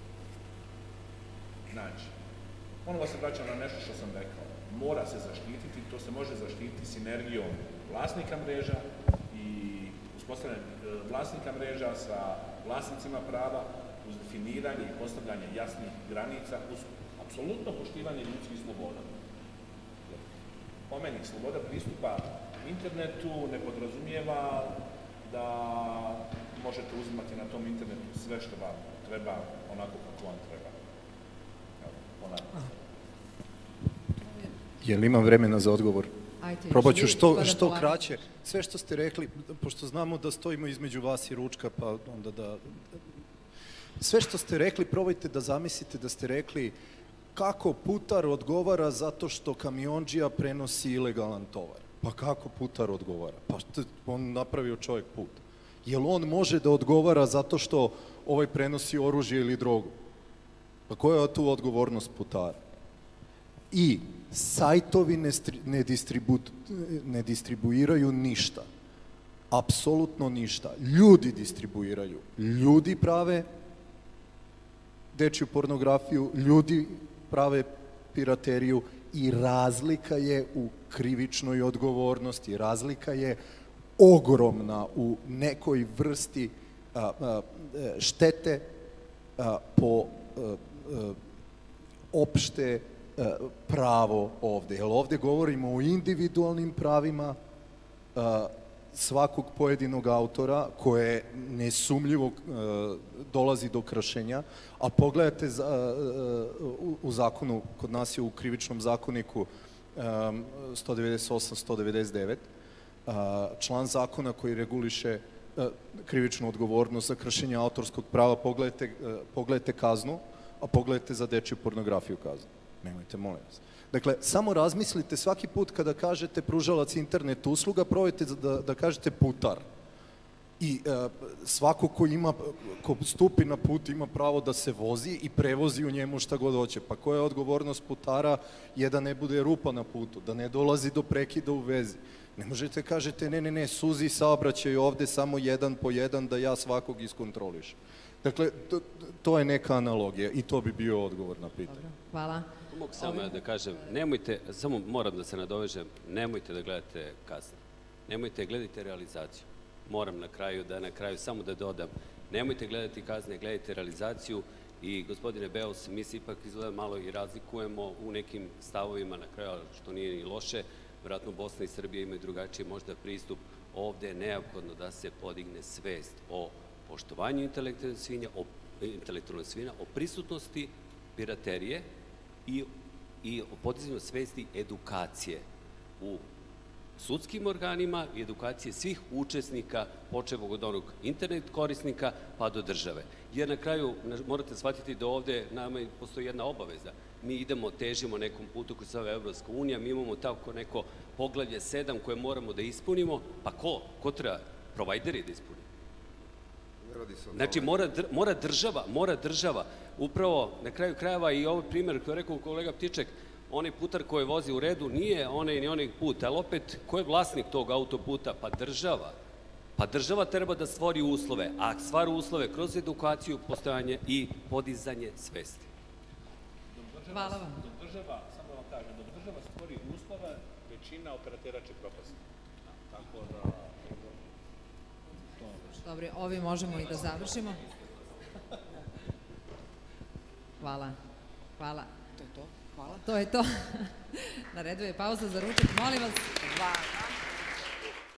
Znači, ponovo se vraćam na nešto što sam rekao. Mora se zaštititi, to se može zaštititi sinergijom vlasnika mreža i uspostavljanje vlasnika mreža sa vlasnicima prava uz definiranje i postavljanje jasnih granica, uz apsolutno poštivanje ljudskih sloboda. Po meni, sloboda pristupa internetu ne podrazumijeva da možete uzimati na tom internetu sve što vam treba, onako kako vam treba. Evo, ponavljam. Jel imam vremena za odgovor? Ajde, Probat ću što, što kraće. Sve što ste rekli, pošto znamo da stojimo između vas i ručka, pa onda da... Sve što ste rekli, probajte da zamislite da ste rekli kako putar odgovara zato što kamiondžija prenosi ilegalan tovar. Pa kako putar odgovara? Pa on napravio čovjek put. Jel on može da odgovara zato što ovaj prenosi oružje ili drogu? Pa koja je tu odgovornost putara? I sajtovi ne, ne, distribu, ne distribuiraju ništa. Apsolutno ništa. Ljudi distribuiraju. Ljudi prave dečju pornografiju, ljudi prave pirateriju i razlika je u krivičnoj odgovornosti. Razlika je ogromna u nekoj vrsti a, a, štete a, po a, a, opšte a, pravo ovde. Jer ovde govorimo o individualnim pravima a, svakog pojedinog autora koje nesumljivo a, dolazi do kršenja, a pogledajte za, a, u, u zakonu, kod nas je u krivičnom zakoniku a, sto devedeset osam sto devedeset devet, član zakona koji reguliše krivičnu odgovornost za kršenje autorskog prava, pogledajte, pogledajte kaznu, a pogledajte za dečju pornografiju kaznu. Nemojte, molim vas. Dakle, samo razmislite svaki put kada kažete pružalac internet usluga, probajte da, da kažete putar. I e, svako ko ima, ko stupi na put ima pravo da se vozi i prevozi u njemu šta god hoće. Pa koja je odgovornost putara je da ne bude rupa na putu, da ne dolazi do prekida u vezi. Ne možete kažete ne, ne, ne, suzi saobraćaj ovde samo jedan po jedan da ja svakog iskontrolišem. Dakle, to, to je neka analogija i to bi bio odgovor na pitanje. Dobro, hvala. Mogu samo ja da kažem, nemojte, samo moram da se nadovežem, nemojte da gledate kazne. Nemojte, gledajte realizaciju. Moram na kraju da na kraju samo da dodam, nemojte gledati kazne, gledajte realizaciju i gospodine Beus, mi se ipak izgleda malo i razlikujemo u nekim stavovima na kraju, što nije ni loše, vjerojatno Bosna i Srbija imaju drugačiji možda pristup. Ovde je neophodno da se podigne svest o poštovanju intelektualne svine, o intelektualne svine, o prisutnosti piraterije i, i o podizanju svesti edukacije u sudskim organima i edukacije svih učesnika, počev od onog internet korisnika pa do države. Jer na kraju morate shvatiti da ovde nama postoji jedna obaveza. Mi idemo, težimo nekom putu koji se zove Evropska unija, mi imamo tako neko poglavlje sedam koje moramo da ispunimo, pa ko? Ko treba? Provajderi da ispuni. Znači, mora, mora država, mora država, upravo na kraju krajeva i ovaj primjer koji je rekao kolega Ptiček, onaj putar koji vozi u redu nije onaj ni onaj put, ali opet, ko je vlasnik tog autoputa? Pa država. Pa država treba da stvori uslove, a stvara uslove kroz edukaciju, postojanje i podizanje svesti. Hvala vam. Dok država, samo da vam kažem, dok država stvori uslove, većina operatera će propasti. Tako da... Dobro, ovi možemo i da završimo. Hvala. Hvala. To je to. Hvala. To je to. Na redu je pauza za ručak. Molim vas. Hvala.